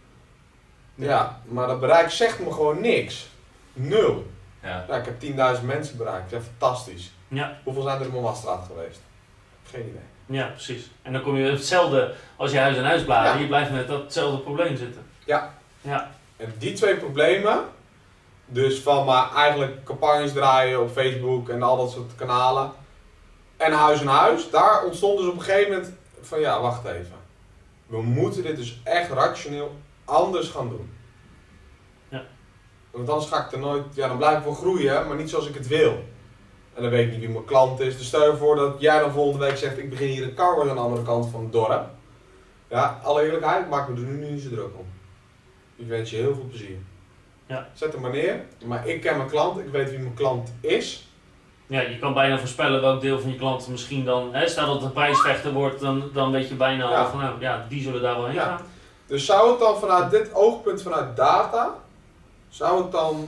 Ja, maar dat bereik zegt me gewoon niks. Nul. Ja. Ja, ik heb 10.000 mensen bereikt. Dat is fantastisch. Ja. Hoeveel zijn er in mijn wasstraat geweest? Geen idee. Ja, precies. En dan kom je hetzelfde als je huis en huis bladert. Ja. Je blijft met datzelfde probleem zitten. Ja. Ja. En die twee problemen, dus van maar eigenlijk campagnes draaien op Facebook en al dat soort kanalen en huis, daar ontstond dus op een gegeven moment van ja, wacht even. We moeten dit dus echt rationeel anders gaan doen. Ja. Want anders ga ik er nooit, ja dan blijf ik wel groeien, maar niet zoals ik het wil. En dan weet ik niet wie mijn klant is. Dus stel je voor dat jij dan volgende week zegt, ik begin hier een carwash aan de andere kant van het dorp. Ja, alle eerlijkheid, maak me er nu niet zo druk om. Ik wens je heel veel plezier. Ja. Zet hem maar neer. Maar ik ken mijn klant, ik weet wie mijn klant is. Ja, je kan bijna voorspellen welk deel van je klanten misschien dan, stel dat het een prijsvechter wordt, dan weet je bijna Ja. al van nou ja, die zullen daar wel heen Ja. gaan. Dus zou het dan vanuit dit oogpunt, vanuit data, zou het dan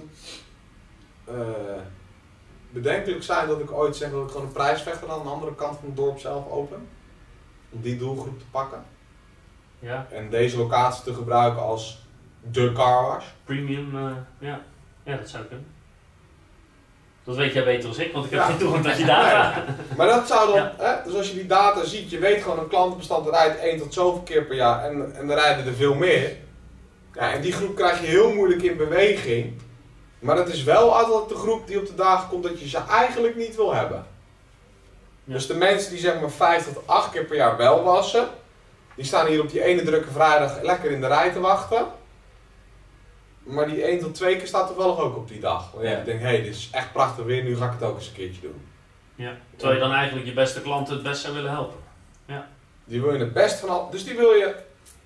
bedenkelijk zijn dat ik ooit zeg dat ik gewoon een prijsvechter aan de andere kant van het dorp zelf open? Om die doelgroep te pakken. Ja, En deze locatie te gebruiken als de carwash. premium, ja. Ja, dat zou kunnen. Dat weet jij beter dan ik, want ik heb Ja. geen toegang tot je data. Maar dat zou dan, Ja. dus als je die data ziet, je weet gewoon een klantenbestand rijdt 1 tot zoveel keer per jaar en er rijden er veel meer. Ja, en die groep krijg je heel moeilijk in beweging. Maar dat is wel altijd de groep die op de dagen komt dat je ze eigenlijk niet wil hebben. Ja. Dus de mensen die zeg maar 5 tot 8 keer per jaar wel wassen, die staan hier op die ene drukke vrijdag lekker in de rij te wachten. Maar die 1 tot 2 keer staat toevallig ook op die dag. Want Ja. je denkt, hé, dit is echt prachtig weer, nu ga ik het ook eens een keertje doen. Ja. Terwijl je dan eigenlijk je beste klanten het best zou willen helpen. Die wil je het best van al, dus die wil je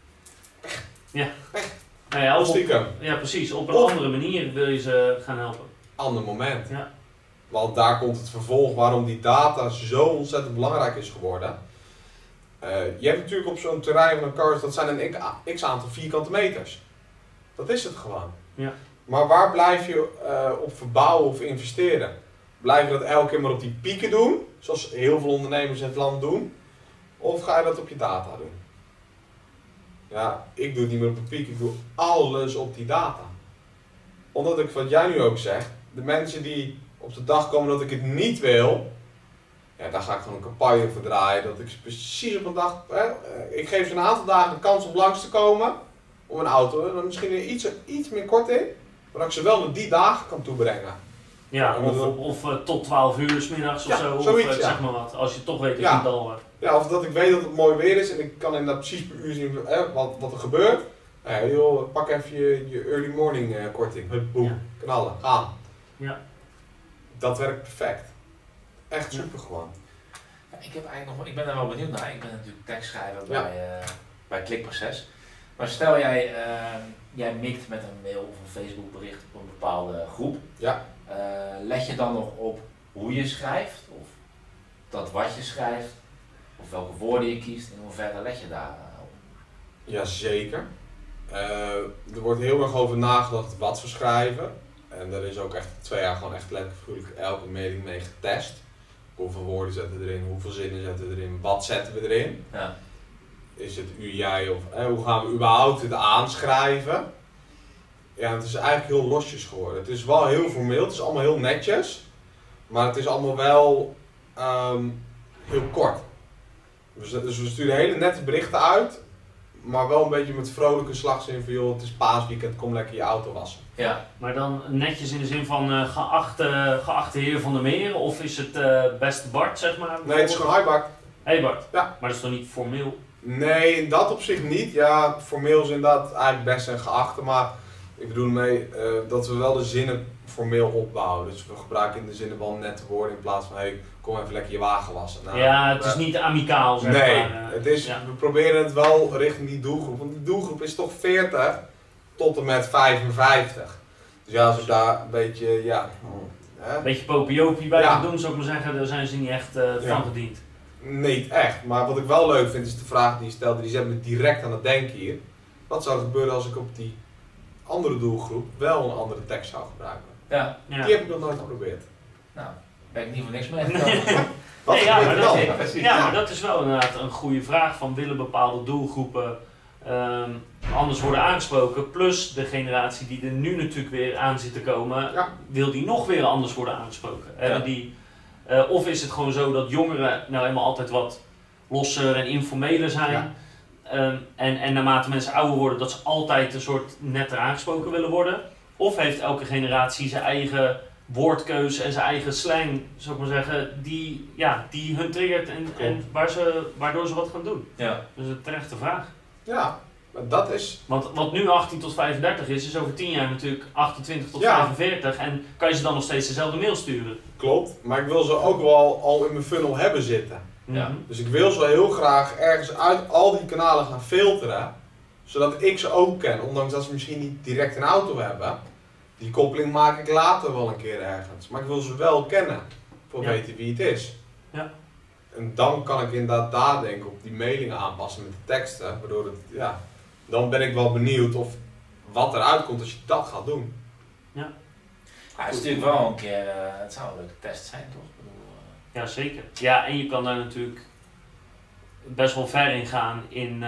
Nou ja, stiekem. ja, precies. Op een Of- andere manier wil je ze gaan helpen. Ander moment. Ja. Want daar komt het vervolg waarom die data zo ontzettend belangrijk is geworden. Je hebt natuurlijk op zo'n terrein van een cars, dat zijn een x aantal vierkante meters. Dat is het gewoon. Ja. Maar waar blijf je op verbouwen of investeren? Blijf je dat elke keer maar op die pieken doen, zoals heel veel ondernemers in het land doen? Of ga je dat op je data doen? Ja, ik doe het niet meer op de piek, ik doe alles op die data. Omdat ik, wat jij nu ook zegt, de mensen die op de dag komen dat ik het niet wil, ja, daar ga ik gewoon een campagne voor draaien. Dat ik ze precies op een dag, ik geef ze een aantal dagen de kans om langs te komen, om een auto, dan misschien iets meer korting, maar dat ik ze wel naar die dagen kan toebrengen. Ja, Ja, of tot 12 uur 's middags of Ja, zo. zoiets, of ja. zeg maar wat. Als je toch weet dat Ja. je het al... Ja, of dat ik weet dat het mooi weer is en ik kan inderdaad precies per uur zien wat er gebeurt. Joh, pak even je early morning korting. Hup, boem, Ja. knallen, gaan. Ja. Dat werkt perfect. Echt Ja. super gewoon. Ja, ik ben er wel benieuwd naar. Ik ben natuurlijk tekstschrijver Ja. bij Klikproces. Maar stel jij mikt met een mail of een Facebook bericht op een bepaalde groep. Ja. Let je dan nog op hoe je schrijft? Of dat wat je schrijft? Of welke woorden je kiest? In hoeverre let je daar op? Jazeker. Er wordt heel erg over nagedacht wat we schrijven. En er is ook echt 2 jaar gewoon echt letterlijk elke mailing mee getest. Hoeveel woorden zetten we erin, hoeveel zinnen zetten we erin, wat zetten we erin. Ja. Is het u, jij of hoe gaan we überhaupt het aanschrijven? Ja, het is eigenlijk heel losjes geworden. Het is wel heel formeel, het is allemaal heel netjes. Maar het is allemaal wel heel kort. Dus we sturen hele nette berichten uit, maar wel een beetje met vrolijke slagzin van joh, het is paasweekend, kom lekker je auto wassen. Ja. Maar dan netjes in de zin van geachte heer Van der Meer, of is het beste Bart, zeg maar? Nee, het is gewoon hi Bart. Hey Bart. Ja. Maar dat is toch niet formeel? Nee, in dat opzicht niet. Ja, formeel is inderdaad eigenlijk best en geachte, maar ik bedoel mee dat we wel de zinnen formeel opbouwen. Dus we gebruiken in de zinnen wel nette woorden in plaats van hey, kom even lekker je wagen wassen. Nou, ja, het is niet amicaal, zeg nee, maar. het is, we proberen het wel richting die doelgroep, want die doelgroep is toch 40 tot en met 55. Dus ja, als we daar een beetje, ja... Een beetje popiopie bij gaan doen, zou ik maar zeggen, daar zijn ze niet echt van gediend. Niet echt, maar wat ik wel leuk vind is de vraag die je stelde, die zet me direct aan het denken hier. Wat zou er gebeuren als ik op die andere doelgroep wel een andere tekst zou gebruiken? Ja. Die heb ik nog nooit geprobeerd. Nou, ben ik niet voor niks mee. Wat Nee, ja, gebeurt maar er dat, dan? maar dat is wel inderdaad een goede vraag van willen bepaalde doelgroepen anders worden aangesproken, plus de generatie die er nu natuurlijk weer aan zit te komen, wil die nog weer anders worden aangesproken. Hebben die, of is het gewoon zo dat jongeren nou helemaal altijd wat losser en informeler zijn, en naarmate mensen ouder worden dat ze altijd een soort netter aangesproken willen worden, of heeft elke generatie zijn eigen woordkeuze en zijn eigen slang, zou ik maar zeggen, die hun triggert en waardoor ze wat gaan doen. Ja. Dus een terechte vraag. Ja, maar dat is... Want wat nu 18 tot 35 is over 10 jaar natuurlijk 28 tot 45 en kan je ze dan nog steeds dezelfde mail sturen. Klopt, maar ik wil ze ook wel al in mijn funnel hebben zitten. Ja. Dus ik wil ze heel graag ergens uit al die kanalen gaan filteren, zodat ik ze ook ken, ondanks dat ze misschien niet direct een auto hebben. Die koppeling maak ik later wel een keer ergens, maar ik wil ze wel kennen, voor weten wie het is. Ja. En dan kan ik inderdaad daar denken op die mailingen aanpassen met de teksten, waardoor het, dan ben ik wel benieuwd of wat eruit komt als je dat gaat doen. Ja. Het is natuurlijk wel een keer, het zou een leuke test zijn toch? Ik bedoel, Ja, zeker. Ja, en je kan daar natuurlijk best wel ver in gaan in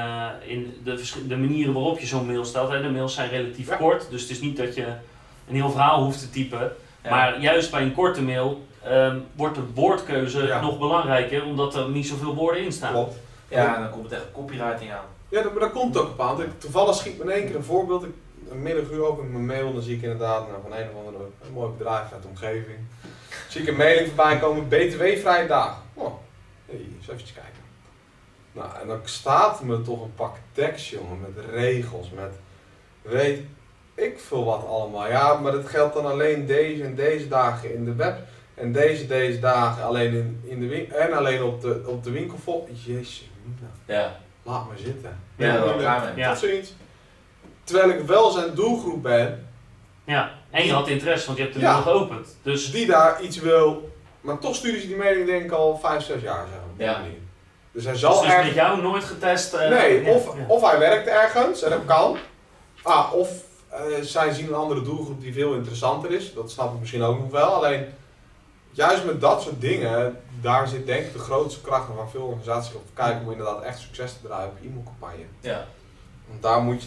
de manieren waarop je zo'n mail stelt. De mails zijn relatief kort, dus het is niet dat je een heel verhaal hoeft te typen. Ja. Maar juist bij een korte mail wordt de woordkeuze nog belangrijker, omdat er niet zoveel woorden in staan. Klopt. Ja, en dan komt het echt copywriting aan. Ja, daar komt het ook op aan. Toevallig schiet me in één keer een voorbeeld. Een middaguur open mijn mail en dan zie ik inderdaad van een of andere een mooi bedrijf uit de omgeving. Zie ik een mailing voorbij komen, BTW-vrije dagen. Oh, eens even kijken. Nou, en dan staat me toch een pak tekst, jongen, met regels, met weet ik veel wat allemaal. Ja, maar dat geldt dan alleen deze en deze dagen in de web en deze dagen alleen in de winkel en alleen op de winkel vol. Jezus, ja. Laat maar zitten. Tot ziens. Terwijl ik wel zijn doelgroep ben. Ja, en je had interesse, want je hebt de mail geopend. Dus die daar iets wil, maar toch sturen ze die mailing denk ik al 5, 6 jaar zo. Ja. Dus hij zal dus met jou nooit getest? Nee, of hij werkt ergens en dat kan. Of zij zien een andere doelgroep die veel interessanter is. Dat snap ik misschien ook nog wel. Alleen, juist met dat soort dingen, daar zit denk ik de grootste kracht en waar veel organisaties op kijken om inderdaad echt succes te draaien op je e-mailcampagne. Ja. Want daar moet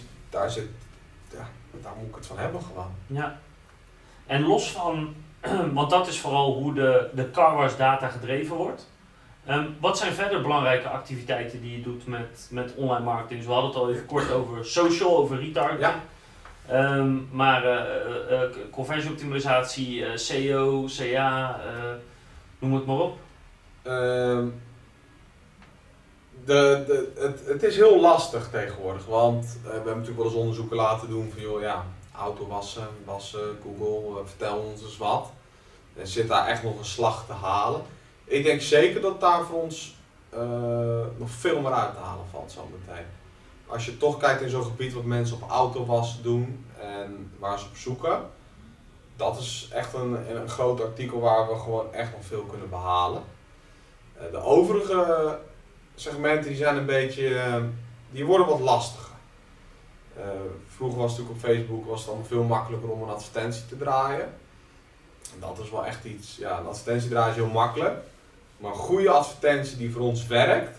ik het van hebben gewoon. Ja. En los van, want dat is vooral hoe de carwash data gedreven wordt. Wat zijn verder belangrijke activiteiten die je doet met online marketing? Dus we hadden het al even kort over social, over retargeting. Ja. Maar conversieoptimalisatie, SEO, CA, noem het maar op. Het is heel lastig tegenwoordig, want we hebben natuurlijk wel eens onderzoeken laten doen van joh, auto wassen, Google, vertel ons eens wat. Er zit daar echt nog een slag te halen. Ik denk zeker dat daar voor ons nog veel meer uit te halen valt zo meteen. Als je toch kijkt in zo'n gebied wat mensen op autowas doen en waar ze op zoeken, dat is echt een groot artikel waar we gewoon echt nog veel kunnen behalen. De overige segmenten die zijn een beetje, die worden wat lastiger. Vroeger was het natuurlijk op Facebook was het dan veel makkelijker om een advertentie te draaien. En dat is wel echt iets, een advertentie draaien is heel makkelijk. Maar een goede advertentie die voor ons werkt,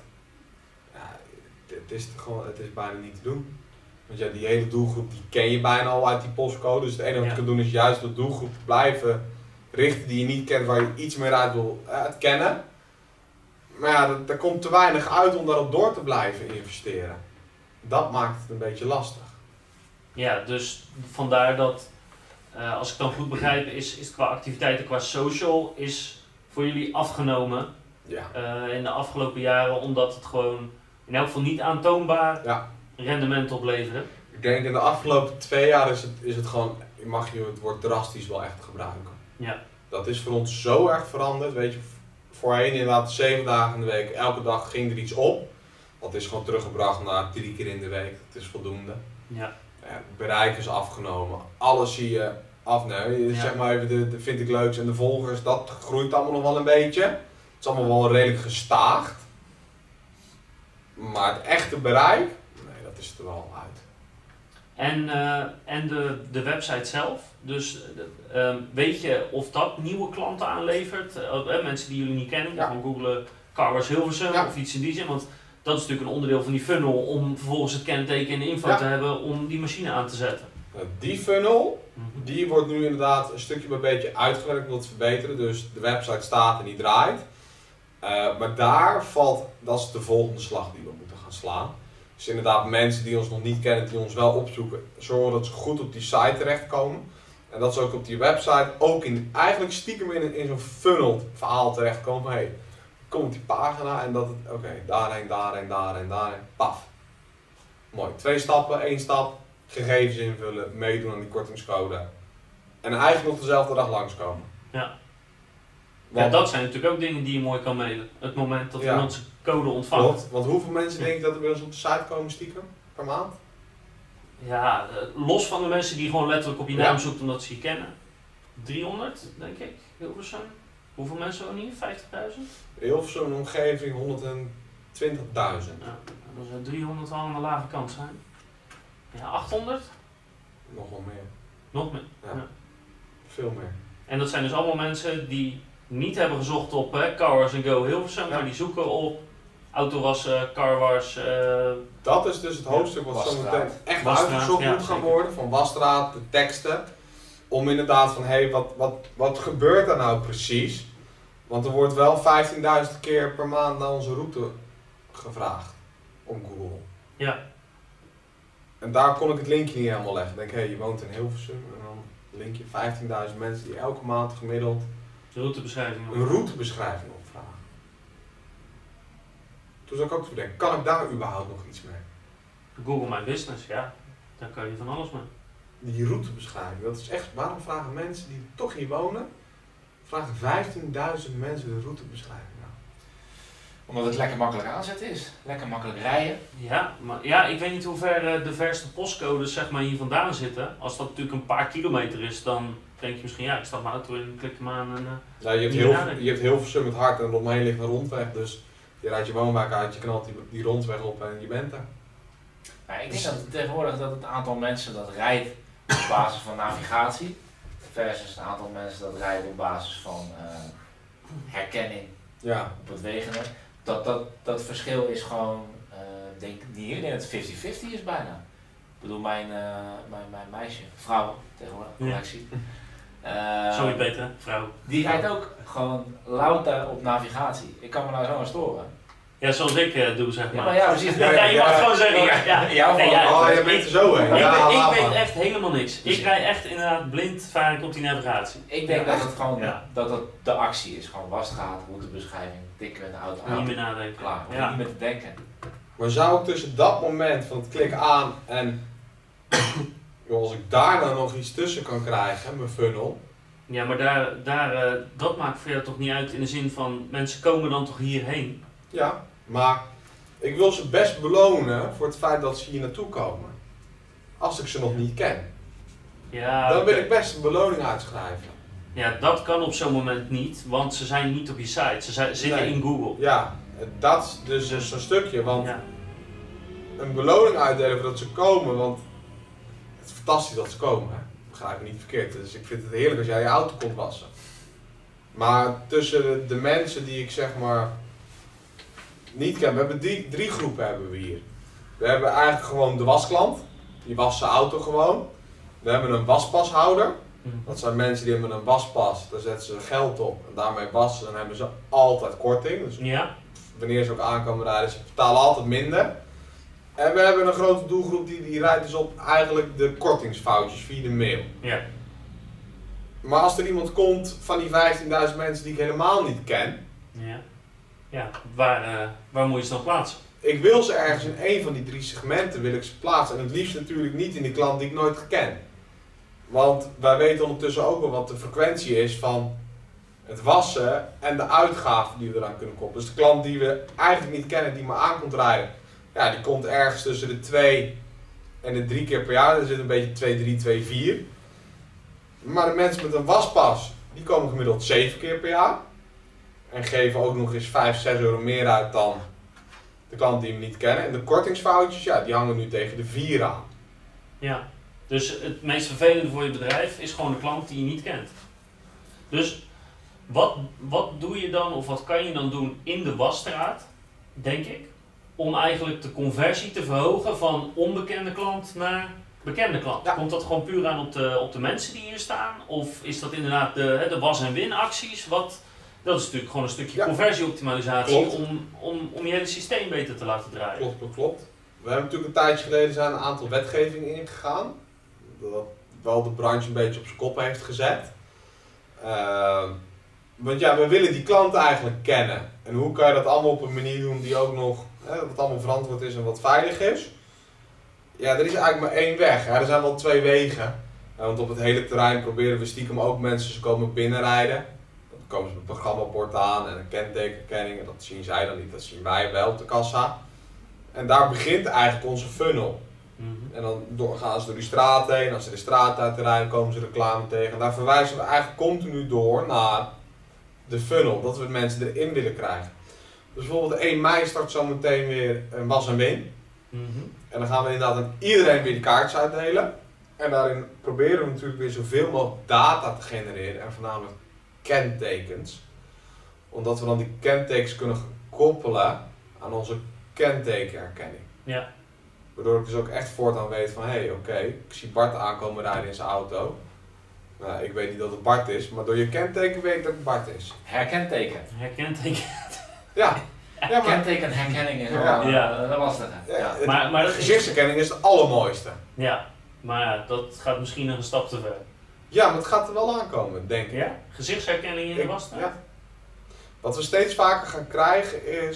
het is bijna niet te doen. Want die hele doelgroep die ken je bijna al uit die postcode. Dus het enige wat je kunt doen is juist de doelgroep blijven richten die je niet kent, waar je iets meer uit wil kennen. Maar ja, er komt te weinig uit om daarop door te blijven investeren. Dat maakt het een beetje lastig. Ja, dus vandaar dat, als ik dan goed begrijp, is het qua activiteiten, qua social, is voor jullie afgenomen Ja. in de afgelopen jaren, omdat het gewoon in elk geval niet aantoonbaar Ja. rendement opleverde. Ik denk in de afgelopen 2 jaar is het gewoon, mag je het woord drastisch wel echt gebruiken. Ja. Dat is voor ons zo erg veranderd, weet je. Voorheen inderdaad 7 dagen in de week, elke dag ging er iets op. Dat is gewoon teruggebracht naar 3 keer in de week, dat is voldoende. Ja. Het bereik is afgenomen, alles zie je afnemen. Ja. Zeg maar even de vind ik leuks en de volgers, dat groeit allemaal nog wel een beetje. Het is allemaal wel redelijk gestaagd. Maar het echte bereik, nee, dat is er wel uit. En de website zelf, dus weet je of dat nieuwe klanten aanlevert? Mensen die jullie niet kennen, Ja. gewoon googlen Carwash Hilversum Ja. of iets in die zin, want dat is natuurlijk een onderdeel van die funnel om vervolgens het kenteken en de info Ja. te hebben om die machine aan te zetten. Die funnel, die wordt nu inderdaad een stukje bij beetje uitgewerkt om dat te verbeteren. Dus de website staat en die draait. Maar daar valt, dat is de volgende slag die we moeten gaan slaan. Dus inderdaad mensen die ons nog niet kennen, die ons wel opzoeken, zorgen dat ze goed op die site terechtkomen. En dat ze ook op die website ook eigenlijk stiekem in zo'n funnel verhaal terechtkomen. Hey, komt die pagina en dat het, oké, daarheen, paf. Mooi, 2 stappen, 1 stap, gegevens invullen, meedoen aan die kortingscode. En eigenlijk nog dezelfde dag langskomen. Ja. Want, Ja, dat zijn natuurlijk ook dingen die je mooi kan mailen. Het moment dat Ja. iemand zijn code ontvangt. klopt. Want hoeveel mensen denk je dat er bij ons op de site komen stiekem per maand? Ja, los van de mensen die gewoon letterlijk op je Ja. naam zoeken omdat ze je kennen. 300, denk ik, Hilversum. Hoeveel mensen wonen hier? 50.000? Heel veel zo'n omgeving 120.000. Ja, dan zou 300 al aan de lage kant zijn. Ja, 800? Nog wel meer. Nog meer. Ja. Ja. Veel meer. En dat zijn dus allemaal mensen die niet hebben gezocht op Carwash Go Hilversum, Ja. maar die zoeken op autowassen, carwash. Dat is dus het hoofdstuk wat Wasstraat. zo meteen echt Wasstraat, uitgezocht ja, moet gaan zeker. worden. Van Wasstraat, de teksten. Om inderdaad van, hé, wat gebeurt er nou precies? Want er wordt wel 15.000 keer per maand naar onze route gevraagd. Om Google. Ja. En daar kon ik het linkje niet helemaal leggen. Ik denk, hé, je woont in Hilversum. En dan link je 15.000 mensen die elke maand gemiddeld De routebeschrijving. een routebeschrijving opvragen. Toen zou ik ook denken, kan ik daar überhaupt nog iets mee? Google My Business, ja. Daar kan je van alles mee. Die routebeschrijving, dat is echt, waarom vragen mensen die toch hier wonen, vragen 15.000 mensen de routebeschrijving aan? Omdat het lekker makkelijk aanzetten is. Lekker makkelijk rijden. Ja, maar ja, ik weet niet hoe ver de verste postcodes zeg maar hier vandaan zitten. Als dat natuurlijk een paar kilometer is, dan denk je misschien, ja, ik stap mijn auto in, klik hem aan en... Ja, je hebt heel veel met hart en omheen ligt een rondweg, dus je rijdt je woonwijk uit, je knalt die rondweg op en je bent er. Maar ik denk dat tegenwoordig dat het aantal mensen dat rijdt op basis van navigatie versus het aantal mensen dat rijdt op basis van herkenning Ja, op het wegennet, dat verschil is gewoon, denk niet, ik denk dat het 50-50 is bijna. Ik bedoel, mijn meisje, vrouw tegenwoordig, Ja. collectie. Sorry Peter, vrouw. Die rijdt ook gewoon louter op navigatie. Ik kan me nou zo aan storen. Ja, zoals ik doe zeg Ja, maar. maar ja, precies. Ja, je mag het gewoon zeggen. Ja. Ja, Nee, ja, oh, je bent er zo heen. Ik, Ja, ik laat weet maar. echt helemaal niks. Ik rij echt inderdaad blind vaar ik op die navigatie. Ik denk dat het gewoon Ja. dat het de actie is. Gewoon wasstraat, routebeschrijving, tikken met de auto Niet aan. meer nadenken. Klaar, hoef je Ja. niet meer te denken. Maar zou ik tussen dat moment van het klik aan en joh, als ik daar dan nog iets tussen kan krijgen, mijn funnel. Ja, maar dat maakt voor jou toch niet uit in de zin van mensen komen dan toch hierheen? Ja, maar ik wil ze best belonen voor het feit dat ze hier naartoe komen. Als ik ze nog niet ken. Ja, Dan wil oké. ik best een beloning uitschrijven. Ja, dat kan op zo'n moment niet, want ze zijn niet op je site. Ze zitten Nee. in Google. Ja, dat is dus zo'n stukje. Want Ja. een beloning uitdelen voordat ze komen, want het is fantastisch dat ze komen. Hè? Begrijp me niet verkeerd. Dus ik vind het heerlijk als jij je auto komt wassen. Maar tussen de mensen die ik zeg maar niet ken, we hebben drie groepen hebben we hier. We hebben eigenlijk gewoon de wasklant, die wast zijn auto gewoon. We hebben een waspashouder. Dat zijn mensen die hebben een waspas, daar zetten ze geld op en daarmee wassen en hebben ze altijd korting. Dus Ja, wanneer ze ook aankomen rijden, ze betalen altijd minder. En we hebben een grote doelgroep die rijdt dus op eigenlijk de kortingsfoutjes via de mail. Ja. Maar als er iemand komt van die 15.000 mensen die ik helemaal niet ken, Ja, waar moet je ze dan plaatsen? ik wil ze ergens in één van die 3 segmenten wil ik ze plaatsen. En het liefst natuurlijk niet in die klant die ik nooit ken. Want wij weten ondertussen ook wel wat de frequentie is van het wassen en de uitgaven die we eraan kunnen koppelen. Dus de klant die we eigenlijk niet kennen, die maar aankomt rijden, ja, die komt ergens tussen de 2 en de 3 keer per jaar. Er zit een beetje 2, 3, 2, 4. Maar de mensen met een waspas, die komen gemiddeld 7 keer per jaar. En geven ook nog eens 5, 6 euro meer uit dan de klanten die we niet kennen. En de kortingsfoutjes, ja, die hangen nu tegen de 4 aan. Ja, dus het meest vervelende voor je bedrijf is gewoon de klant die je niet kent. Dus wat doe je dan, of wat kan je dan doen in de wasstraat, denk ik, om eigenlijk de conversie te verhogen van onbekende klant naar bekende klant? Ja. Komt dat gewoon puur aan op de mensen die hier staan? Of is dat inderdaad de was- en winacties? Dat is natuurlijk gewoon een stukje conversieoptimalisatie om je hele systeem beter te laten draaien. Klopt. We hebben natuurlijk een tijdje geleden zijn een aantal wetgevingen ingegaan. Dat wel de branche een beetje op zijn kop heeft gezet. Want ja, we willen die klanten eigenlijk kennen. En hoe kan je dat allemaal op een manier doen die ook nog wat allemaal verantwoord is en wat veilig is? Ja, er is eigenlijk maar één weg. Er zijn wel 2 wegen. Want op het hele terrein proberen we stiekem ook mensen, ze komen binnenrijden. Dan komen ze met het programmabord aan en een kentekenherkenning. En dat zien zij dan niet, dat zien wij wel op de kassa. En daar begint eigenlijk onze funnel. En dan gaan ze door die straat heen. Als ze de straat uit rijden, komen ze reclame tegen. En daar verwijzen we eigenlijk continu door naar de funnel. Dat we de mensen erin willen krijgen. Dus bijvoorbeeld 1 mei start zo meteen weer een was en win. En dan gaan we inderdaad aan iedereen weer die kaartjes uitdelen. En daarin proberen we natuurlijk weer zoveel mogelijk data te genereren. En voornamelijk kentekens. Omdat we dan die kentekens kunnen koppelen aan onze kentekenherkenning. Ja. Waardoor ik dus ook echt voortaan weet van, oké, ik zie Bart aankomen rijden in zijn auto. Nou, ik weet niet dat het Bart is, maar door je kenteken weet ik dat het Bart is. Herkenteken. Herkenteken. Ja. Ja, maar Kentekenherkenning is wel lastig. Ja. Maar de gezichtsherkenning is het allermooiste. Ja, maar ja, dat gaat misschien nog een stap te ver. Ja, maar het gaat er wel aankomen, denk ik. Ja? Gezichtsherkenning in de wasstraat? Ja. Wat we steeds vaker gaan krijgen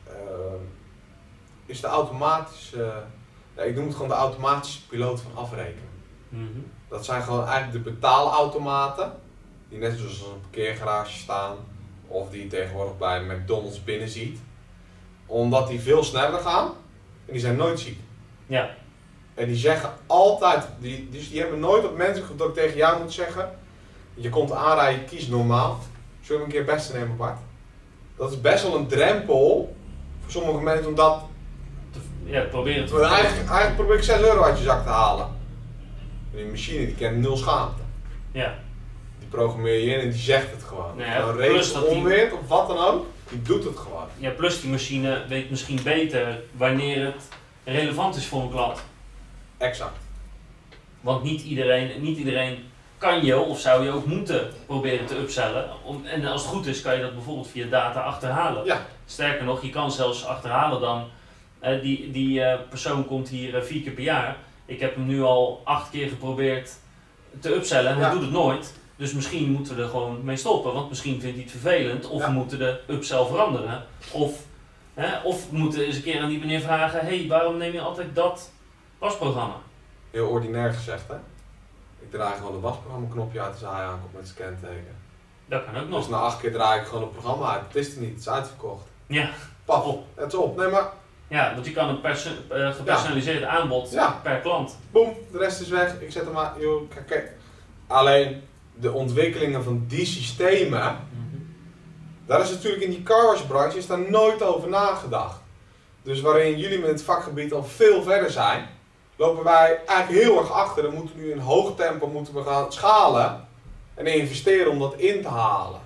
is de automatische, ik noem het gewoon de automatische piloot van afrekenen. Dat zijn gewoon eigenlijk de betaalautomaten, die net zoals een parkeergarage staan, of die je tegenwoordig bij McDonald's binnen ziet. Omdat die veel sneller gaan en die zijn nooit ziek. Ja. En die zeggen altijd, dus die hebben nooit op mensen dat ik tegen jou moet zeggen, je komt aanrijden, kies normaal. Zullen we een keer beste nemen, Bart? Dat is best wel een drempel voor sommige mensen om dat proberen te eigenlijk probeer ik 6 euro uit je zak te halen. En die machine die kent 0 schaamte. Ja. Die programmeer je in en die zegt het gewoon. Nou ja, plus dat onweer of wat dan ook, die doet het gewoon. Ja, plus die machine weet misschien beter wanneer het relevant is voor een klant. Exact. Want niet iedereen kan je of zou je ook moeten proberen te upsellen. En als het goed is kan je dat bijvoorbeeld via data achterhalen. Ja. Sterker nog, je kan zelfs achterhalen dan, die persoon komt hier 4 keer per jaar. Ik heb hem nu al 8 keer geprobeerd te upsellen en hij doet het nooit. Dus misschien moeten we er gewoon mee stoppen, want misschien vindt hij het vervelend. Of we moeten de upsell veranderen. Of we moeten eens een keer aan die meneer vragen, waarom neem je altijd dat wasprogramma? Heel ordinair gezegd, hè? Ik draai gewoon een wasprogramma knopje uit als hij aankomt met zijn kenteken. Dat kan ook nog. Dus na 8 keer draai ik gewoon het programma uit. Het is er niet, het is uitverkocht. Ja. Paf, het is op. Nee, maar... Ja, want je kan een gepersonaliseerd aanbod per klant. Boom, de rest is weg. Ik zet hem maar, joh, kijk. Alleen de ontwikkelingen van die systemen, daar is natuurlijk in die carwashbranche is daar nooit over nagedacht. Dus waarin jullie met het vakgebied al veel verder zijn, lopen wij eigenlijk heel erg achter. Dan moeten we nu in hoog tempo gaan schalen en investeren om dat in te halen.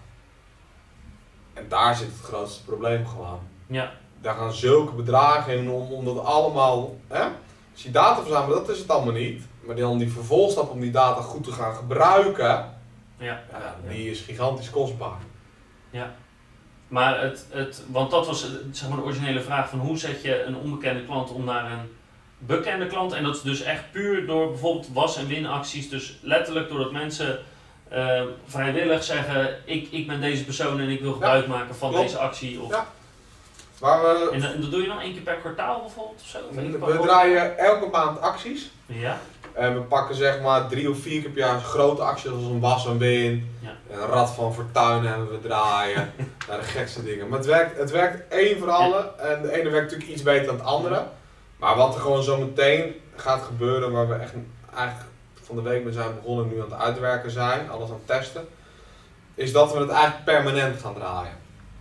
En daar zit het grootste probleem gewoon. Ja. Daar gaan zulke bedragen in om dat allemaal, als je data verzamelt, dat is het allemaal niet. Maar dan die vervolgstap om die data goed te gaan gebruiken, die is gigantisch kostbaar. Ja. Maar want dat was zeg maar de originele vraag van hoe zet je een onbekende klant om naar een bekende klant. En dat is dus echt puur door bijvoorbeeld was- en winacties. Dus letterlijk doordat mensen vrijwillig zeggen, ik ben deze persoon en ik wil gebruik maken van deze actie. Of... Ja. En dat doe je dan 1 keer per kwartaal bijvoorbeeld of zo? We draaien elke maand acties. Ja. En we pakken zeg maar 3 of 4 keer per jaar grote acties als een was en win. Ja. Een Rad van Fortuin hebben we draaien. Naar de gekste dingen. Maar het werkt één voor alle. En de ene werkt natuurlijk iets beter dan het andere. Maar wat er gewoon zo meteen gaat gebeuren, waar we echt eigenlijk van de week mee zijn begonnen, nu aan het uitwerken zijn, alles aan het testen, is dat we het eigenlijk permanent gaan draaien.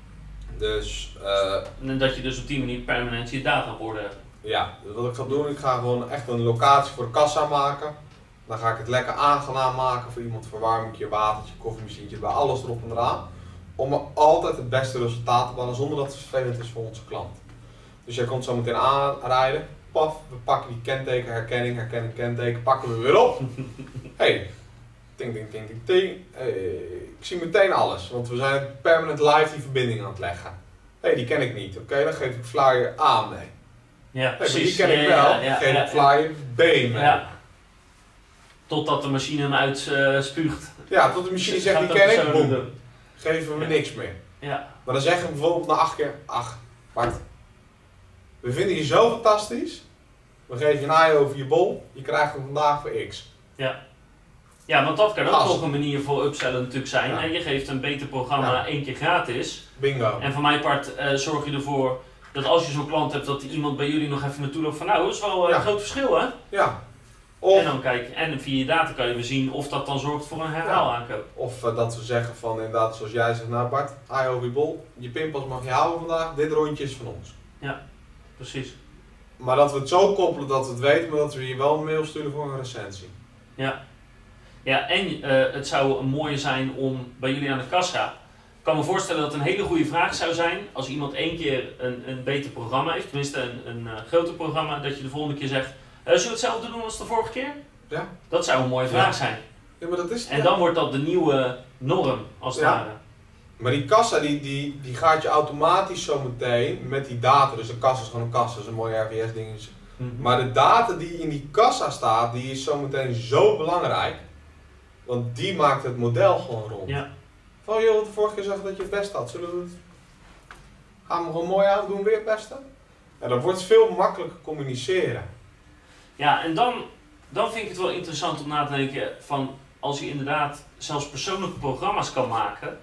Dus En dat je dus op die manier permanent je databorden hebt. ja, wat ik ga doen, ik ga gewoon echt een locatie voor de kassa maken. Dan ga ik het lekker aangenaam maken voor iemand, verwarmingje, watertje, koffiemachientje, bij alles erop en eraan. Om er altijd het beste resultaat te behalen zonder dat het vervelend is voor onze klant. Dus jij komt zo meteen aanrijden, paf, we pakken die kenteken, herkenning, kenteken, pakken we weer op. Hey, ting, ting, ting, ting, ting. Hey, ik zie meteen alles, want we zijn permanent live die verbinding aan het leggen. Hey, die ken ik niet, oké, dan geef ik flyer A mee. Ja, Nee, precies. maar die ken ik wel, geef ik flyer B mee. Ja. Totdat de machine hem uitspuugt. Ja, tot de machine zegt, die ken ik, boem, geven we niks meer. Ja. Maar dan zeggen we bijvoorbeeld na 8 keer, ach, Bart, we vinden je zo fantastisch, we geven je een aai over je bol, je krijgt hem vandaag voor X. Ja, want dat kan ook Gas. nog een manier voor upsellen natuurlijk zijn. Ja. Je geeft een beter programma Ja. 1 keer gratis. Bingo. En van mijn part zorg je ervoor dat als je zo'n klant hebt, dat iemand bij jullie nog even naartoe loopt van nou, dat is wel Ja. een groot verschil hè. Ja. En dan en via je data kan je weer zien of dat dan zorgt voor een herhaalaankoop. Of dat we zeggen van inderdaad zoals jij zegt, nou Bart, aai over je bol, je pinpas mag je houden vandaag, dit rondje is van ons. Precies. Maar dat we het zo koppelen dat we het weten, maar dat we je wel een mail sturen voor een recensie. Ja, en het zou een mooie zijn om bij jullie aan de kassa. Ik kan me voorstellen dat het een hele goede vraag zou zijn als iemand 1 keer een beter programma heeft, tenminste een groter programma, dat je de volgende keer zegt, zullen we hetzelfde doen als de vorige keer? Ja. Dat zou een mooie vraag zijn. Ja, maar dat is En dan wordt dat de nieuwe norm, als het Ja. ware. Maar die kassa die gaat je automatisch zo meteen met die data, dus een kassa is gewoon een kassa, dat is een mooi RVS ding. Maar de data die in die kassa staat, die is zo meteen zo belangrijk, want die maakt het model gewoon rond. Ja. Van joh, de vorige keer zag dat je het best had, zullen we het, gaan we gewoon mooi aan, doen we weer het beste? En dan wordt het veel makkelijker communiceren. Ja, en dan vind ik het wel interessant om na te denken van als je inderdaad zelfs persoonlijke programma's kan maken,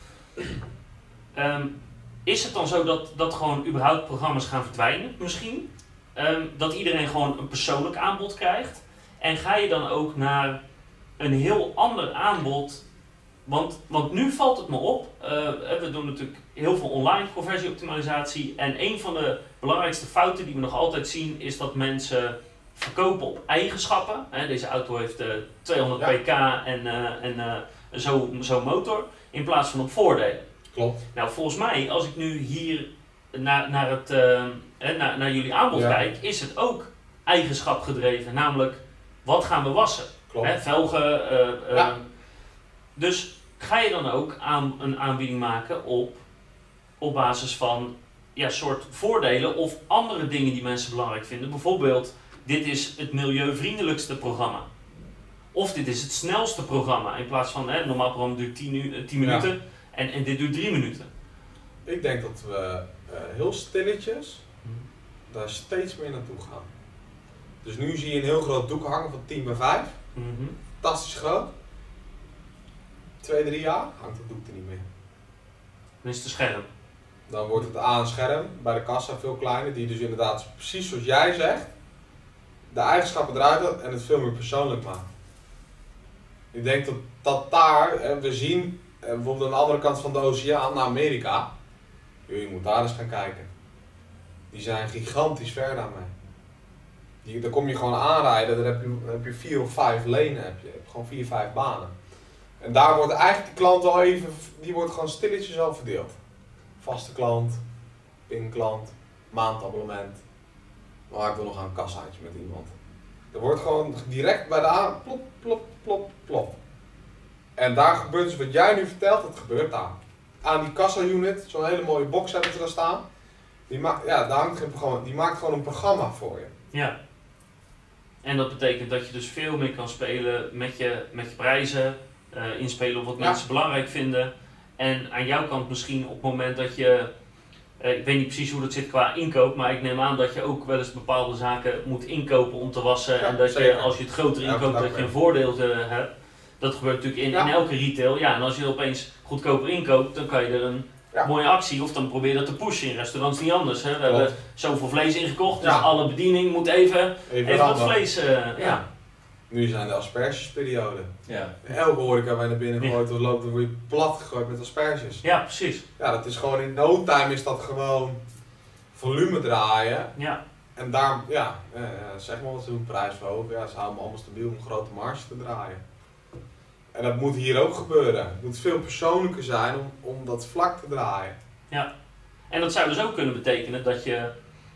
is het dan zo dat gewoon überhaupt programma's gaan verdwijnen misschien? Dat iedereen gewoon een persoonlijk aanbod krijgt? En ga je dan ook naar een heel ander aanbod? Want nu valt het me op, we doen natuurlijk heel veel online conversieoptimalisatie en een van de belangrijkste fouten die we nog altijd zien is dat mensen verkopen op eigenschappen. Deze auto heeft 200 pk en zo'n motor, in plaats van op voordelen. Klopt. Nou, volgens mij, als ik nu hier naar jullie aanbod kijk, is het ook eigenschap gedreven. Namelijk, wat gaan we wassen? Klopt. Velgen. Ja. Dus ga je dan ook een aanbieding maken op basis van soort voordelen of andere dingen die mensen belangrijk vinden? Bijvoorbeeld, dit is het milieuvriendelijkste programma. Of dit is het snelste programma. In plaats van, een normaal programma duurt 10 minuten en dit duurt 3 minuten. Ik denk dat we heel stilletjes daar steeds meer naartoe gaan. Dus nu zie je een heel groot doek hangen van 10x5. Fantastisch groot. 2-3 jaar hangt het doek er niet meer. Dan is het een scherm. Dan wordt het aan een scherm bij de kassa veel kleiner, die dus inderdaad precies zoals jij zegt, de eigenschappen eruit haalt en het veel meer persoonlijk maakt. Ik denk dat daar, we zien bijvoorbeeld aan de andere kant van de oceaan, naar Amerika, je moet daar eens gaan kijken. Die zijn gigantisch ver daarmee. Daar kom je gewoon aanrijden, dan heb je 4 of 5 lenen, heb je hebt gewoon 4, 5 banen. En daar wordt eigenlijk de klant al even, die wordt gewoon stilletjes al verdeeld. Vaste klant, pinklant, maandabonnement. Maar ik wil nog een kassaatje met iemand. Er wordt gewoon direct bij de aan, plop, plop, plop, plop. En daar gebeurt dus wat jij nu vertelt, dat gebeurt daar. aan die kassa-unit, zo'n hele mooie box hebben ze daar staan. Daar hangt geen programma, die maakt gewoon een programma voor je. Ja. En dat betekent dat je dus veel meer kan spelen met je prijzen, inspelen op wat mensen belangrijk vinden. En aan jouw kant misschien op het moment dat je, ik weet niet precies hoe dat zit qua inkoop, maar ik neem aan dat je ook wel eens bepaalde zaken moet inkopen om te wassen. Ja, en dat je, als je het groter inkoopt, dat je een voordeel hebt. Dat gebeurt natuurlijk in elke retail. Ja, en als je opeens goedkoper inkoopt, dan kan je er een mooie actie, of dan probeer je dat te pushen. In restaurants niet anders. Hè. We hebben zoveel vlees ingekocht, dus alle bediening moet even wat vlees. Nu zijn de aspergesperiode. Ja. Elke horeca waar je naar binnen gooit of loopt, dan word je plat gegooid met asperges. Ja, precies. Ja, dat is gewoon in no time is dat gewoon volume draaien. Ja. En daar, zeg maar wat ze doen, prijs verhogen. Ja, ze houden allemaal stabiel om grote marge te draaien. En dat moet hier ook gebeuren. Het moet veel persoonlijker zijn om dat vlak te draaien. Ja. En dat zou dus ook kunnen betekenen dat je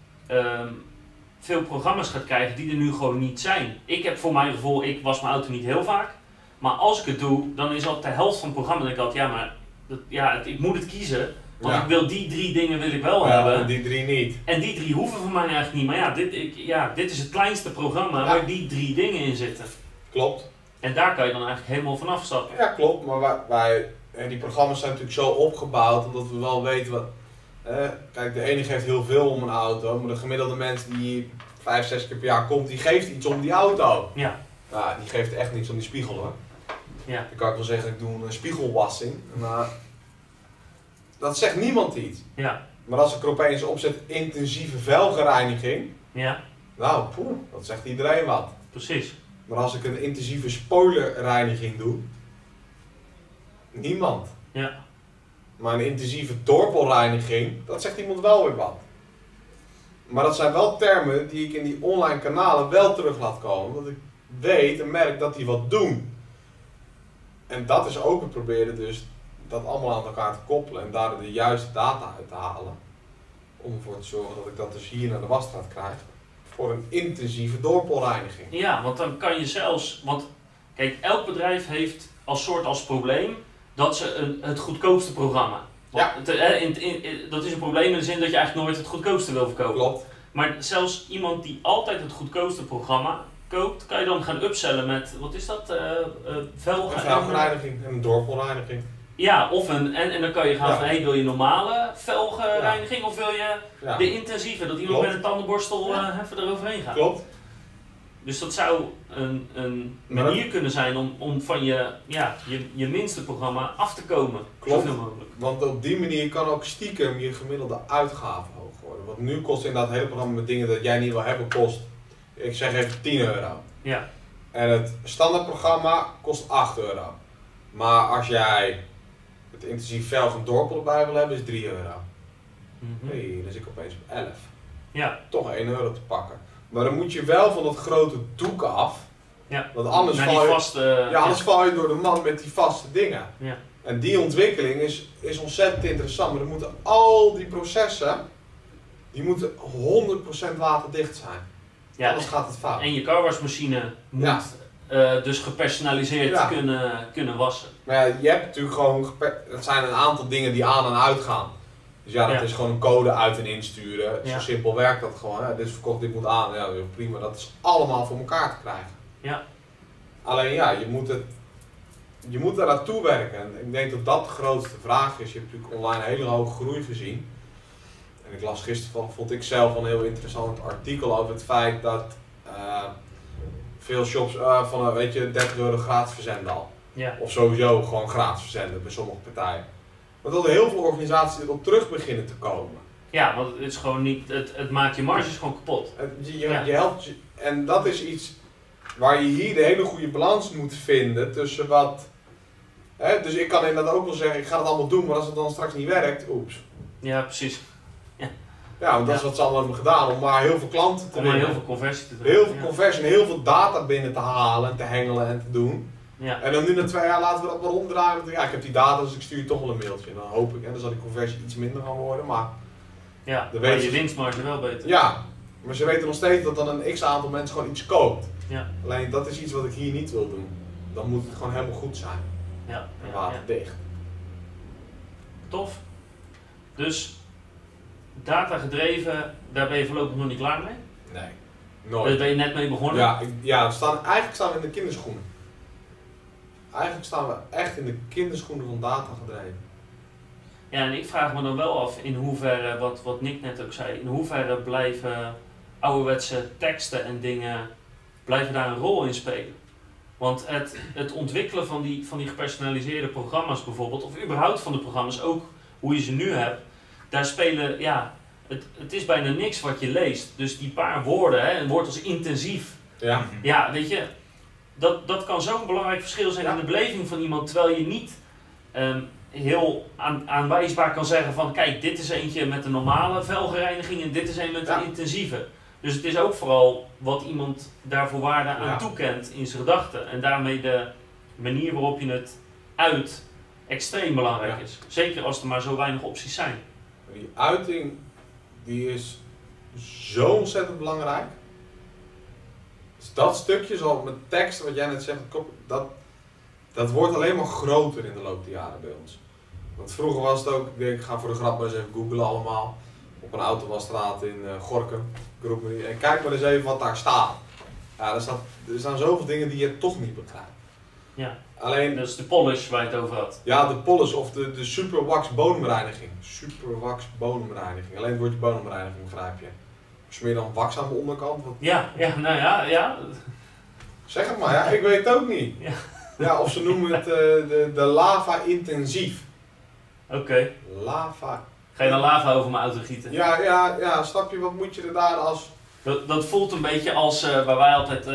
veel programma's gaat krijgen die er nu gewoon niet zijn. Ik heb voor mijn gevoel, ik was mijn auto niet heel vaak. Maar als ik het doe, dan is al de helft van het programma dat ik had, ik moet het kiezen. Want ik wil die 3 dingen wil ik wel hebben. En die 3 niet. En die 3 hoeven voor mij eigenlijk niet. Maar dit is het kleinste programma waar die 3 dingen in zitten. Klopt. En daar kan je dan eigenlijk helemaal vanaf stappen. Ja, klopt. Maar die programma's zijn natuurlijk zo opgebouwd omdat we wel weten wat... kijk, de ene geeft heel veel om een auto, maar de gemiddelde mens die 5, 6 keer per jaar komt, die geeft iets om die auto. Ja. Nou, die geeft echt niets om die spiegel hoor. Ja. Dan kan ik wel zeggen, ik doe een spiegelwassing. Maar dat zegt niemand iets. Ja. Maar als ik er opeens op zet intensieve velgenreiniging, nou, dat zegt iedereen wat. Precies. Maar als ik een intensieve spoilerreiniging doe, niemand. Ja. Maar een intensieve dorpelreiniging, dat zegt iemand wel weer wat. Maar dat zijn wel termen die ik in die online kanalen wel terug laat komen. Omdat ik weet en merk dat die wat doen. En dat is ook het proberen dus dat allemaal aan elkaar te koppelen en daar de juiste data uit te halen. Om ervoor te zorgen dat ik dat dus hier naar de wasstraat krijg. Voor een intensieve dorpelreiniging. Ja, want dan kan je zelfs, want kijk, elk bedrijf heeft als probleem dat ze het goedkoopste programma. Want dat is een probleem in de zin dat je eigenlijk nooit het goedkoopste wil verkopen. Klopt. Maar zelfs iemand die altijd het goedkoopste programma koopt, kan je dan gaan upsellen met, wat is dat? Velgen? Een velgenreiniging en een dorpelreiniging. Ja, en dan kan je gaan van, wil je normale velgenreiniging of wil je de intensieve, dat iemand met een tandenborstel even eroverheen gaat. Klopt. Dus dat zou een manier kunnen zijn om van je minste programma af te komen. Klopt. Zoveel mogelijk. Want op die manier kan ook stiekem je gemiddelde uitgave hoog worden. Want nu kost inderdaad het hele programma met dingen dat jij niet wil hebben, kost, ik zeg even 10 euro. Ja. En het standaardprogramma kost 8 euro. Maar als jij het intensief velgen dorpel erbij wil hebben, is 3 euro. Hey, dan zit ik opeens op 11. Ja. Toch 1 euro te pakken. Maar dan moet je wel van dat grote doek af. Ja. Want anders, anders val je door de man met die vaste dingen. Ja. En die ontwikkeling is ontzettend interessant. Maar dan moeten al die processen, die moeten 100% waterdicht zijn. Ja. Anders gaat het fout. En je carwashmachine moet dus gepersonaliseerd kunnen wassen. Maar ja, je hebt natuurlijk gewoon, het zijn een aantal dingen die aan en uit gaan. Dus dat is gewoon een code uit en insturen. Zo simpel werkt dat gewoon. Hè. Dit is verkocht, dit moet aan. Ja, prima. Dat is allemaal voor elkaar te krijgen. Ja. Alleen je moet daar naartoe werken. En ik denk dat dat de grootste vraag is. Je hebt natuurlijk online een hele hoge groei gezien. En ik las gisteren vond ik zelf een heel interessant artikel over het feit dat veel shops van 30 euro gratis verzenden al. Ja. Of sowieso gewoon gratis verzenden bij sommige partijen. Maar dat er heel veel organisaties erop terug beginnen te komen. Ja, want het is gewoon niet, het maakt je marges gewoon kapot. Je helpt en dat is iets waar je hier de hele goede balans moet vinden tussen wat. Dus ik kan inderdaad ook wel zeggen, ik ga het allemaal doen, maar als het dan straks niet werkt, oeps. Ja, precies. Ja, want dat is wat ze allemaal hebben gedaan, om maar heel veel klanten te winnen. Heel veel conversie te doen. Heel veel conversie en heel veel data binnen te halen en te hengelen en te doen. Ja. En dan nu na 2 jaar laten we dat maar omdraaien. Want ik heb die data, dus ik stuur je toch wel een mailtje. En dan hoop ik, en dan zal die conversie iets minder gaan worden. Maar maar je winstmarge wel beter. Ja, maar ze weten nog steeds dat dan een x-aantal mensen gewoon iets koopt. Ja. Alleen dat is iets wat ik hier niet wil doen. Dan moet het gewoon helemaal goed zijn. Ja. En waterdicht. Tof. Dus data gedreven, daar ben je voorlopig nog niet klaar mee? Nee, Daar nooit. ben je net mee begonnen? Eigenlijk staan we in de kinderschoenen. Eigenlijk staan we echt in de kinderschoenen van data gedreven. Ja, en ik vraag me dan wel af in hoeverre, wat Nick net ook zei, in hoeverre blijven ouderwetse teksten en dingen, blijven daar een rol in spelen? Want het ontwikkelen van die gepersonaliseerde programma's bijvoorbeeld, of überhaupt van de programma's, ook hoe je ze nu hebt, daar spelen, het is bijna niks wat je leest. Dus die paar woorden, een woord als intensief, Ja. weet je, dat kan zo'n belangrijk verschil zijn in de beleving van iemand, terwijl je niet heel aanwijsbaar kan zeggen van kijk, dit is eentje met een normale velgereiniging en dit is een met een intensieve. Dus het is ook vooral wat iemand daarvoor waarde aan toekent in zijn gedachten. En daarmee de manier waarop je het uit extreem belangrijk is. Zeker als er maar zo weinig opties zijn. Die uiting die is zo ontzettend belangrijk. Dus dat stukje, zoals met tekst, wat jij net zegt, dat wordt alleen maar groter in de loop der jaren bij ons. Want vroeger was het ook, ik ga voor de grap maar eens even googlen allemaal. Op een autobahn in Gorinchem. En kijk maar eens even wat daar staat. Ja, er staan zoveel dingen die je toch niet begrijpt. Ja. Alleen, dat is de polish waar je het over had. Ja, de polish of de superwax bodemreiniging. Superwax bodemreiniging. Alleen het woordje bodemreiniging begrijp je. Smeer dan wax aan de onderkant. Wat... Ja. Zeg het maar, ja, ik weet het ook niet. Ja, of ze noemen het de lava intensief. Oké. Lava. Ga je dan lava over mijn auto gieten? Ja, snap je, wat moet je er daar als... Dat voelt een beetje als waar wij altijd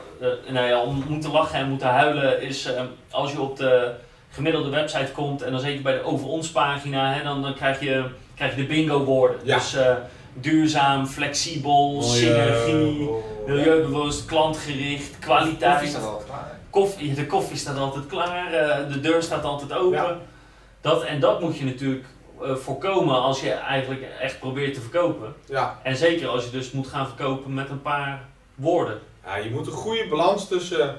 om moeten lachen en moeten huilen, is als je op de gemiddelde website komt en dan zeker bij de over ons pagina, dan krijg je de bingo woorden. Ja. Dus duurzaam, flexibel, synergie, milieubewust, klantgericht, kwaliteit. Koffie staat altijd klaar. De koffie staat altijd klaar, de deur staat altijd open. Ja. Dat moet je natuurlijk voorkomen als je eigenlijk echt probeert te verkopen. Ja. En zeker als je dus moet gaan verkopen met een paar woorden. Ja, je moet een goede balans tussen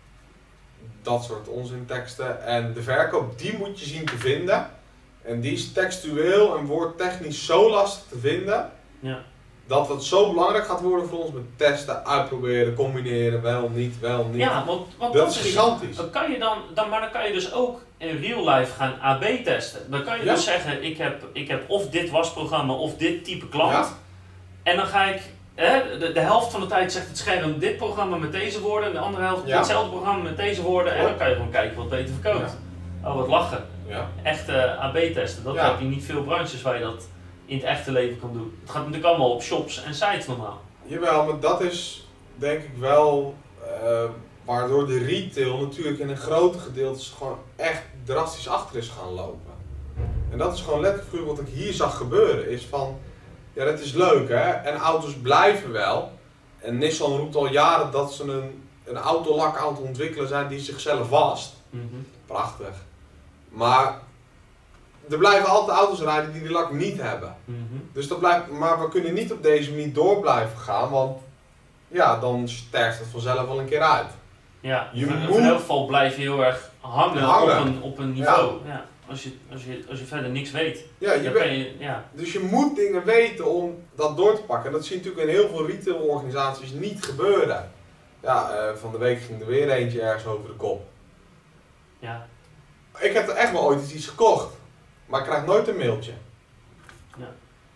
dat soort onzinteksten en de verkoop, die moet je zien te vinden. En die is textueel en woordtechnisch zo lastig te vinden, dat het zo belangrijk gaat worden voor ons met testen, uitproberen, combineren, wel, niet. Ja, want dat is gigantisch. Dan kan je dus ook in real life gaan AB testen. Dan kan je dus zeggen, ik heb of dit wasprogramma of dit type klant. Ja. En dan ga ik, de helft van de tijd zegt het scherm dit programma met deze woorden. En de andere helft hetzelfde programma met deze woorden. En dan kan je gewoon kijken wat beter verkoopt. Ja. Oh, wat lachen. Ja. Echte AB testen, dat heb je niet veel branches waar je dat in het echte leven kan doen. Het gaat natuurlijk allemaal op shops en sites normaal. Jawel, maar dat is denk ik wel waardoor de retail natuurlijk in een grote gedeelte gewoon echt drastisch achter is gaan lopen. En dat is gewoon letterlijk wat ik hier zag gebeuren, is van, ja, dat is leuk hè, en auto's blijven wel. En Nissan roept al jaren dat ze een autolak aan het ontwikkelen zijn die zichzelf wast. Prachtig. Maar er blijven altijd auto's rijden die lak niet hebben. Dus dat blijft, maar we kunnen niet op deze manier door blijven gaan, want ja, dan sterft het vanzelf wel een keer uit. Ja, in elk geval blijf je heel erg hangen. Op een niveau. Ja. Ja. Als je verder niks weet. Dus je moet dingen weten om dat door te pakken. En dat zie je natuurlijk in heel veel retailorganisaties niet gebeuren. Ja, van de week ging er weer eentje ergens over de kop. Ja. Ik heb er echt wel ooit iets gekocht. Maar ik krijg nooit een mailtje. Ja.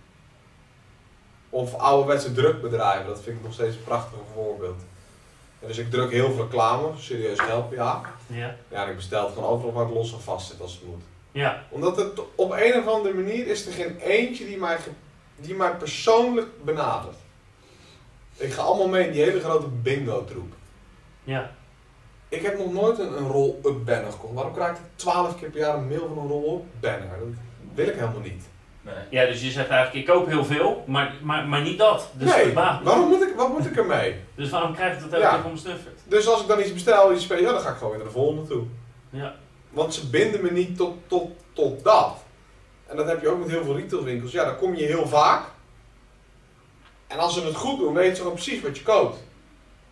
Of ouderwetse drukbedrijven, dat vind ik nog steeds een prachtig voorbeeld. En dus ik druk heel veel reclame, serieus geld per jaar. Ja. Ja, en ik bestel het gewoon overal waar het los en vast zit als het moet. Ja. Omdat het op een of andere manier is er geen eentje die mij persoonlijk benadert. Ik ga allemaal mee in die hele grote bingo troep. Ja. Ik heb nog nooit een roll-up banner gekocht. Waarom krijg ik 12 keer per jaar een mail van een roll-up banner? Dat wil ik helemaal niet. Nee. Ja, dus je zegt eigenlijk, ik koop heel veel, maar niet dat. Dus nee, wat moet ik ermee? Dus waarom krijg ik dat elke keer van mijn snuffert? Dus als ik dan iets bestel, iets speciaal, dan ga ik gewoon weer naar de volgende toe. Ja. Want ze binden me niet tot dat. En dat heb je ook met heel veel retailwinkels. Ja, dan kom je heel vaak. En als ze het goed doen, weten ze gewoon precies wat je koopt.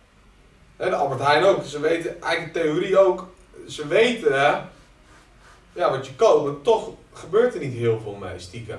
De Albert Heijn ook. Ze weten eigenlijk in theorie ook. Ze weten ja, wat je koopt, maar toch gebeurt er niet heel veel mee, stiekem.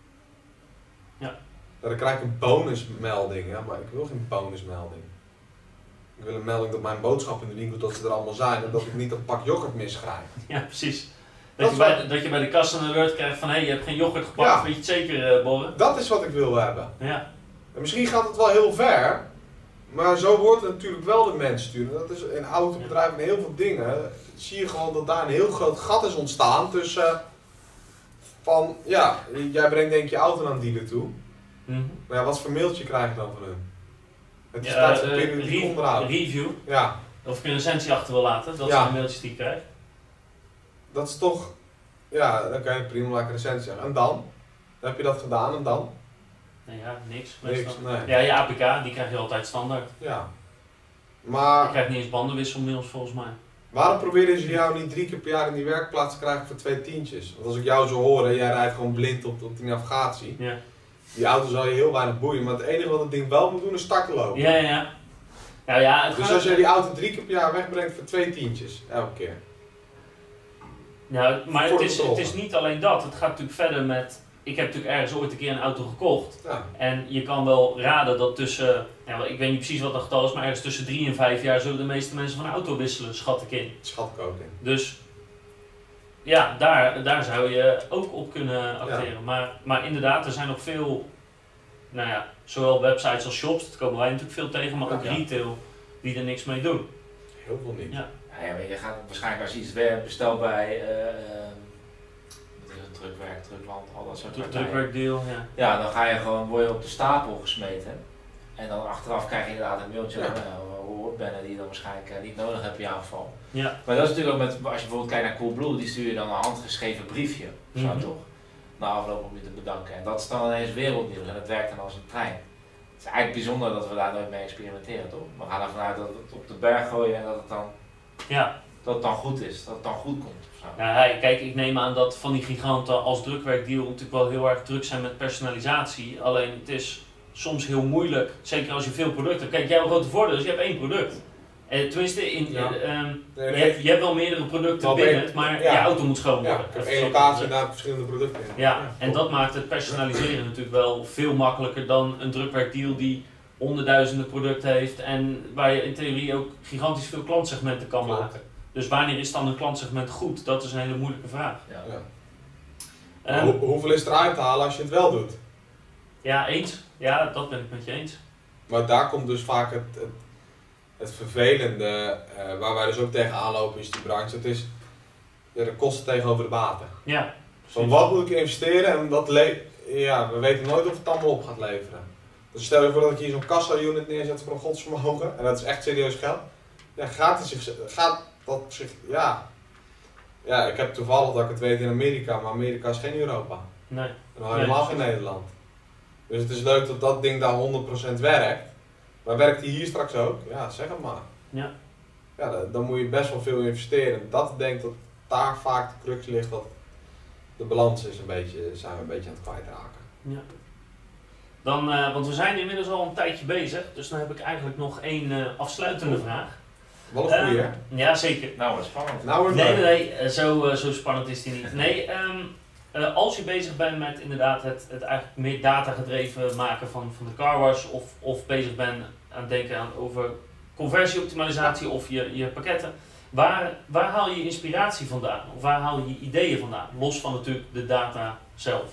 Ja. Dan krijg ik een bonusmelding, ja, maar ik wil geen bonusmelding. Ik wil een melding dat mijn boodschappen in de winkel, dat ze er allemaal zijn en dat ik niet een pak yoghurt misgrijp. Ja, precies. Dat je bij de kassa een alert krijgt van, hé, je hebt geen yoghurt gepakt, Ja. weet je het zeker, Borre? Dat is wat ik wil hebben. Ja. En misschien gaat het wel heel ver, maar zo wordt het natuurlijk wel de mens sturen. Dat is in autobedrijven en heel veel dingen, zie je gewoon dat daar een heel groot gat is ontstaan tussen van, ja, jij brengt denk je auto naar een dealer toe. Mhm. Maar ja, wat voor mailtje krijg je dan van hun? Het is Ja, tijd voor periodiek onderhoud. review, Ja, of ik een recensie achter wil laten, dat Ja. zijn de mailtjes die ik krijg. dat is toch, ja, dan kan je prima laten recensie zeggen. En dan? Dan heb je dat gedaan en dan? Nee, ja, niks. Niks, meestal. nee. Ja, je APK, die krijg je altijd standaard. Ja. Je Maar krijgt niet eens bandenwisselmails volgens mij. waarom proberen ze jou niet 3 keer per jaar in die werkplaats te krijgen voor 2 tientjes? Want als ik jou zo hoor en jij rijdt gewoon blind op die navigatie, Ja. die auto zal je heel weinig boeien, maar het enige wat het ding wel moet doen is starten lopen. Ja, ja. Nou ja, het Dus gaat- als jij die auto 3 keer per jaar wegbrengt voor 2 tientjes, elke keer. Nou, maar Voor het de is controle. niet alleen dat. Het gaat natuurlijk verder met... Ik heb natuurlijk ergens ooit een keer een auto gekocht. Ja, En je kan wel raden dat tussen... Ja, ik weet niet precies wat dat getal is, maar ergens tussen 3 en 5 jaar zullen de meeste mensen van auto wisselen, schat ik in. schatkoking. Dus ja, daar zou je ook op kunnen acteren. Maar inderdaad, er zijn nog veel, nou ja, zowel websites als shops, dat komen wij natuurlijk veel tegen, maar ook Ja. retail die er niks mee doen. Heel veel niet. Ja. Ja, maar je gaat waarschijnlijk als je iets bestelt bij wat is het, Drukwerk, Drukland, al dat soort partijen. Drukwerkdeal, ja. Ja, dan ga je gewoon, word je op de stapel gesmeten. En dan achteraf krijg je inderdaad een mailtje Ja. van hoortbannen die je dan waarschijnlijk niet nodig hebt in jouw geval. Ja. Maar dat is natuurlijk ook met, als je bijvoorbeeld kijkt naar Coolblue, die stuur je dan een handgeschreven briefje, zo Mhm. toch? Na afloop om je te bedanken. En dat is dan ineens wereldnieuws en het werkt dan als een trein. Het is eigenlijk bijzonder dat we daar nooit mee experimenteren, toch? We gaan ervan uit dat we het op de berg gooien en dat het dan goed is, dat het dan goed komt. Of zo. Ja, kijk, ik neem aan dat van die giganten als Drukwerkdeal natuurlijk wel heel erg druk zijn met personalisatie. Alleen het is soms heel moeilijk, zeker als je veel producten hebt. Kijk, jouw grote voordeel is, je hebt één product. Tenminste, Ja. je hebt wel meerdere producten Wel binnen, één- maar ja. je auto moet schoon Ja, worden. ik heb Even één zo locatie gezegd. en daar verschillende producten in. Ja, en dat maakt het personaliseren natuurlijk wel veel makkelijker dan een drukwerkdeal die honderdduizenden producten heeft en waar je in theorie ook gigantisch veel klantsegmenten kan Klopt. maken. Dus wanneer is dan een klantsegment goed? Dat is een hele moeilijke vraag. Ja. Ja. Ehm, Maar hoeveel is eruit te halen als je het wel doet? ja, eens. Ja, dat ben ik met je eens. Maar daar komt dus vaak het vervelende, waar wij dus ook tegenaan lopen is die branche. Het is de kosten tegenover de baten. Ja. Van wat moet ik investeren en ja, we weten nooit of het allemaal op gaat leveren. Dus stel je voor dat ik hier zo'n kassa-unit neerzet voor een godsvermogen, en dat is echt serieus geld. Ja, gaat dat zich, ja. Ja, ik heb toevallig dat ik het weet in Amerika, maar Amerika is geen Europa. Nee. En al helemaal geen Nederland. Dus het is leuk dat dat ding daar 100% werkt. Maar werkt die hier straks ook? Ja, zeg het maar. Ja. Ja, dan moet je best wel veel investeren. Dat denk dat daar vaak de crux ligt, dat de balans is zijn we een beetje aan het kwijtraken. Ja. Dan, want we zijn inmiddels al een tijdje bezig, dus dan heb ik eigenlijk nog één afsluitende vraag. Wel een goeie, hè? Ja, zeker. Nou, wat spannend. Nou wordt het Nee, leuk. nee, zo spannend is die niet. Nee, als je bezig bent met inderdaad het eigenlijk meer datagedreven maken van de carwash of bezig bent aan het denken over conversieoptimalisatie of je pakketten, waar haal je inspiratie vandaan? Of waar haal je ideeën vandaan? Los van natuurlijk de data zelf.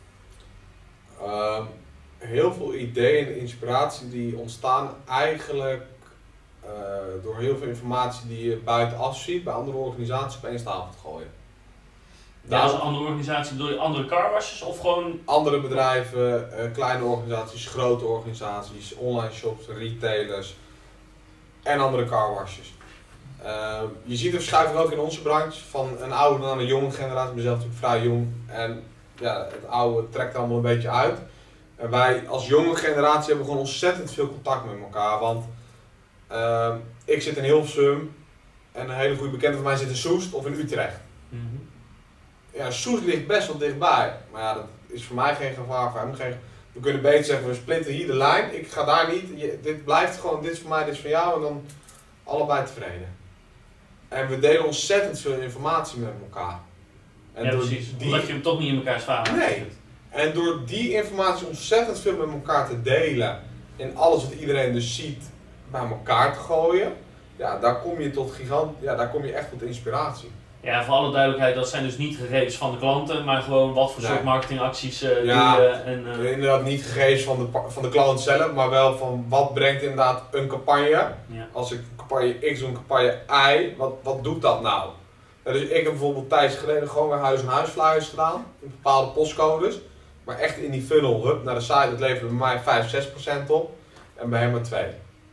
Heel veel ideeën en inspiratie die ontstaan eigenlijk door heel veel informatie die je buitenaf ziet bij andere organisaties op één stapel te gooien. Ja, als een andere organisatie bedoel je andere carwashes of gewoon... Andere bedrijven, kleine organisaties, grote organisaties, online shops, retailers en andere carwashes. Je ziet de verschuiving ook in onze branche van een oude naar een jonge generatie. Ik ben zelf natuurlijk vrij jong en ja, het oude trekt allemaal een beetje uit. En wij als jonge generatie hebben gewoon ontzettend veel contact met elkaar. Want ik zit in Hilversum en een hele goede bekende van mij zit in Soest of in Utrecht. Ja, Soest ligt best wel dichtbij, maar ja, dat is voor mij geen gevaar, voor hem geen. We kunnen beter zeggen, we splitten hier de lijn, ik ga daar niet, dit blijft gewoon, dit is voor mij, dit is voor jou en dan allebei tevreden. En we delen ontzettend veel informatie met elkaar. En precies. Omdat je hem toch niet in elkaar zwaar maakt. Nee. En door die informatie ontzettend veel met elkaar te delen en alles wat iedereen dus ziet bij elkaar te gooien, ja, daar kom je echt tot inspiratie. Ja, voor alle duidelijkheid, dat zijn dus niet gegevens van de klanten, maar gewoon wat voor soort marketingacties doe je. Inderdaad niet gegevens van de klant zelf, maar wel van wat brengt inderdaad een campagne. Ja. Als ik een campagne X doe, een campagne Y, wat doet dat nou? Dus ik heb bijvoorbeeld tijdens geleden gewoon weer huis-en-huis flyers gedaan, in bepaalde postcodes. Maar echt in die funnel, naar de site, dat leverde bij mij 5-6% op en bij hem maar 2%.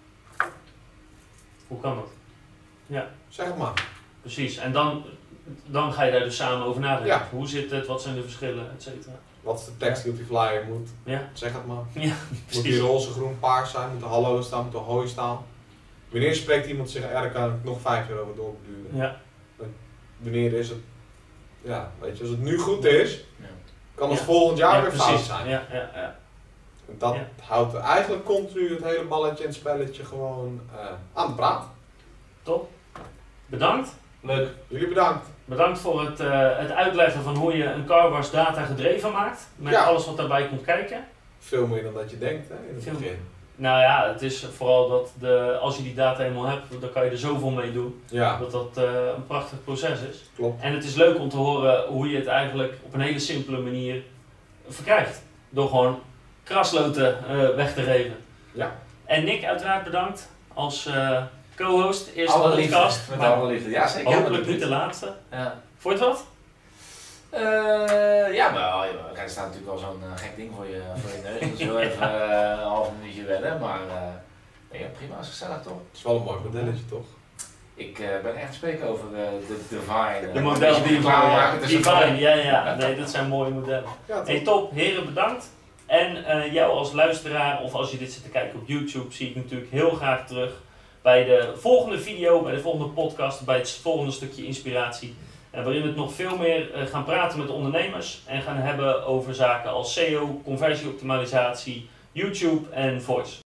Hoe kan dat? Ja. Zeg het maar. Precies, en dan ga je daar dus samen over nadenken. Ja. Hoe zit het, wat zijn de verschillen, et cetera. Wat is de tekst die op die flyer moet? Ja. Zeg het maar. Ja, moet die roze, groen, paars zijn? Moet er hallo staan? Moet er hoi staan? Wanneer spreekt iemand zich, daar kan ik nog 5 jaar over doorbeduren. Ja. Wanneer is het, weet je, als het nu goed is, kan het volgend jaar weer fout zijn. Ja. En dat houdt eigenlijk continu het hele balletje en spelletje gewoon aan de praat. Top. Bedankt. Leuk. Jullie bedankt. Bedankt voor het uitleggen van hoe je een carwash data gedreven maakt. Met alles wat daarbij komt kijken. Veel meer dan dat je denkt, hè, in het begin. Nou ja, het is vooral dat als je die data eenmaal hebt, dan kan je er zoveel mee doen. Ja. Dat een prachtig proces is. Klopt. En het is leuk om te horen hoe je het eigenlijk op een hele simpele manier verkrijgt. Door gewoon krasloten weg te geven. Ja. En Nick uiteraard bedankt als co-host. Eerste alle podcast. Liefde, met alle liefde. Ja, zeker. Hopelijk niet de laatste. Ja. Vond je het wat? Er staat natuurlijk wel zo'n gek ding voor je neus. Dus heel even een half minuutje wedden. Maar prima, is gezellig toch? Het is wel een mooi modelletje toch? Ik ben echt spreken over de Divine. De model Divine, ja. Nee, dat zijn mooie modellen. Ja, hey, top, heren bedankt. En jou als luisteraar, of als je dit zit te kijken op YouTube, zie ik natuurlijk heel graag terug bij de volgende video, bij de volgende podcast, bij het volgende stukje inspiratie. Waarin we het nog veel meer gaan praten met ondernemers en gaan hebben over zaken als SEO, conversieoptimalisatie, YouTube en voice.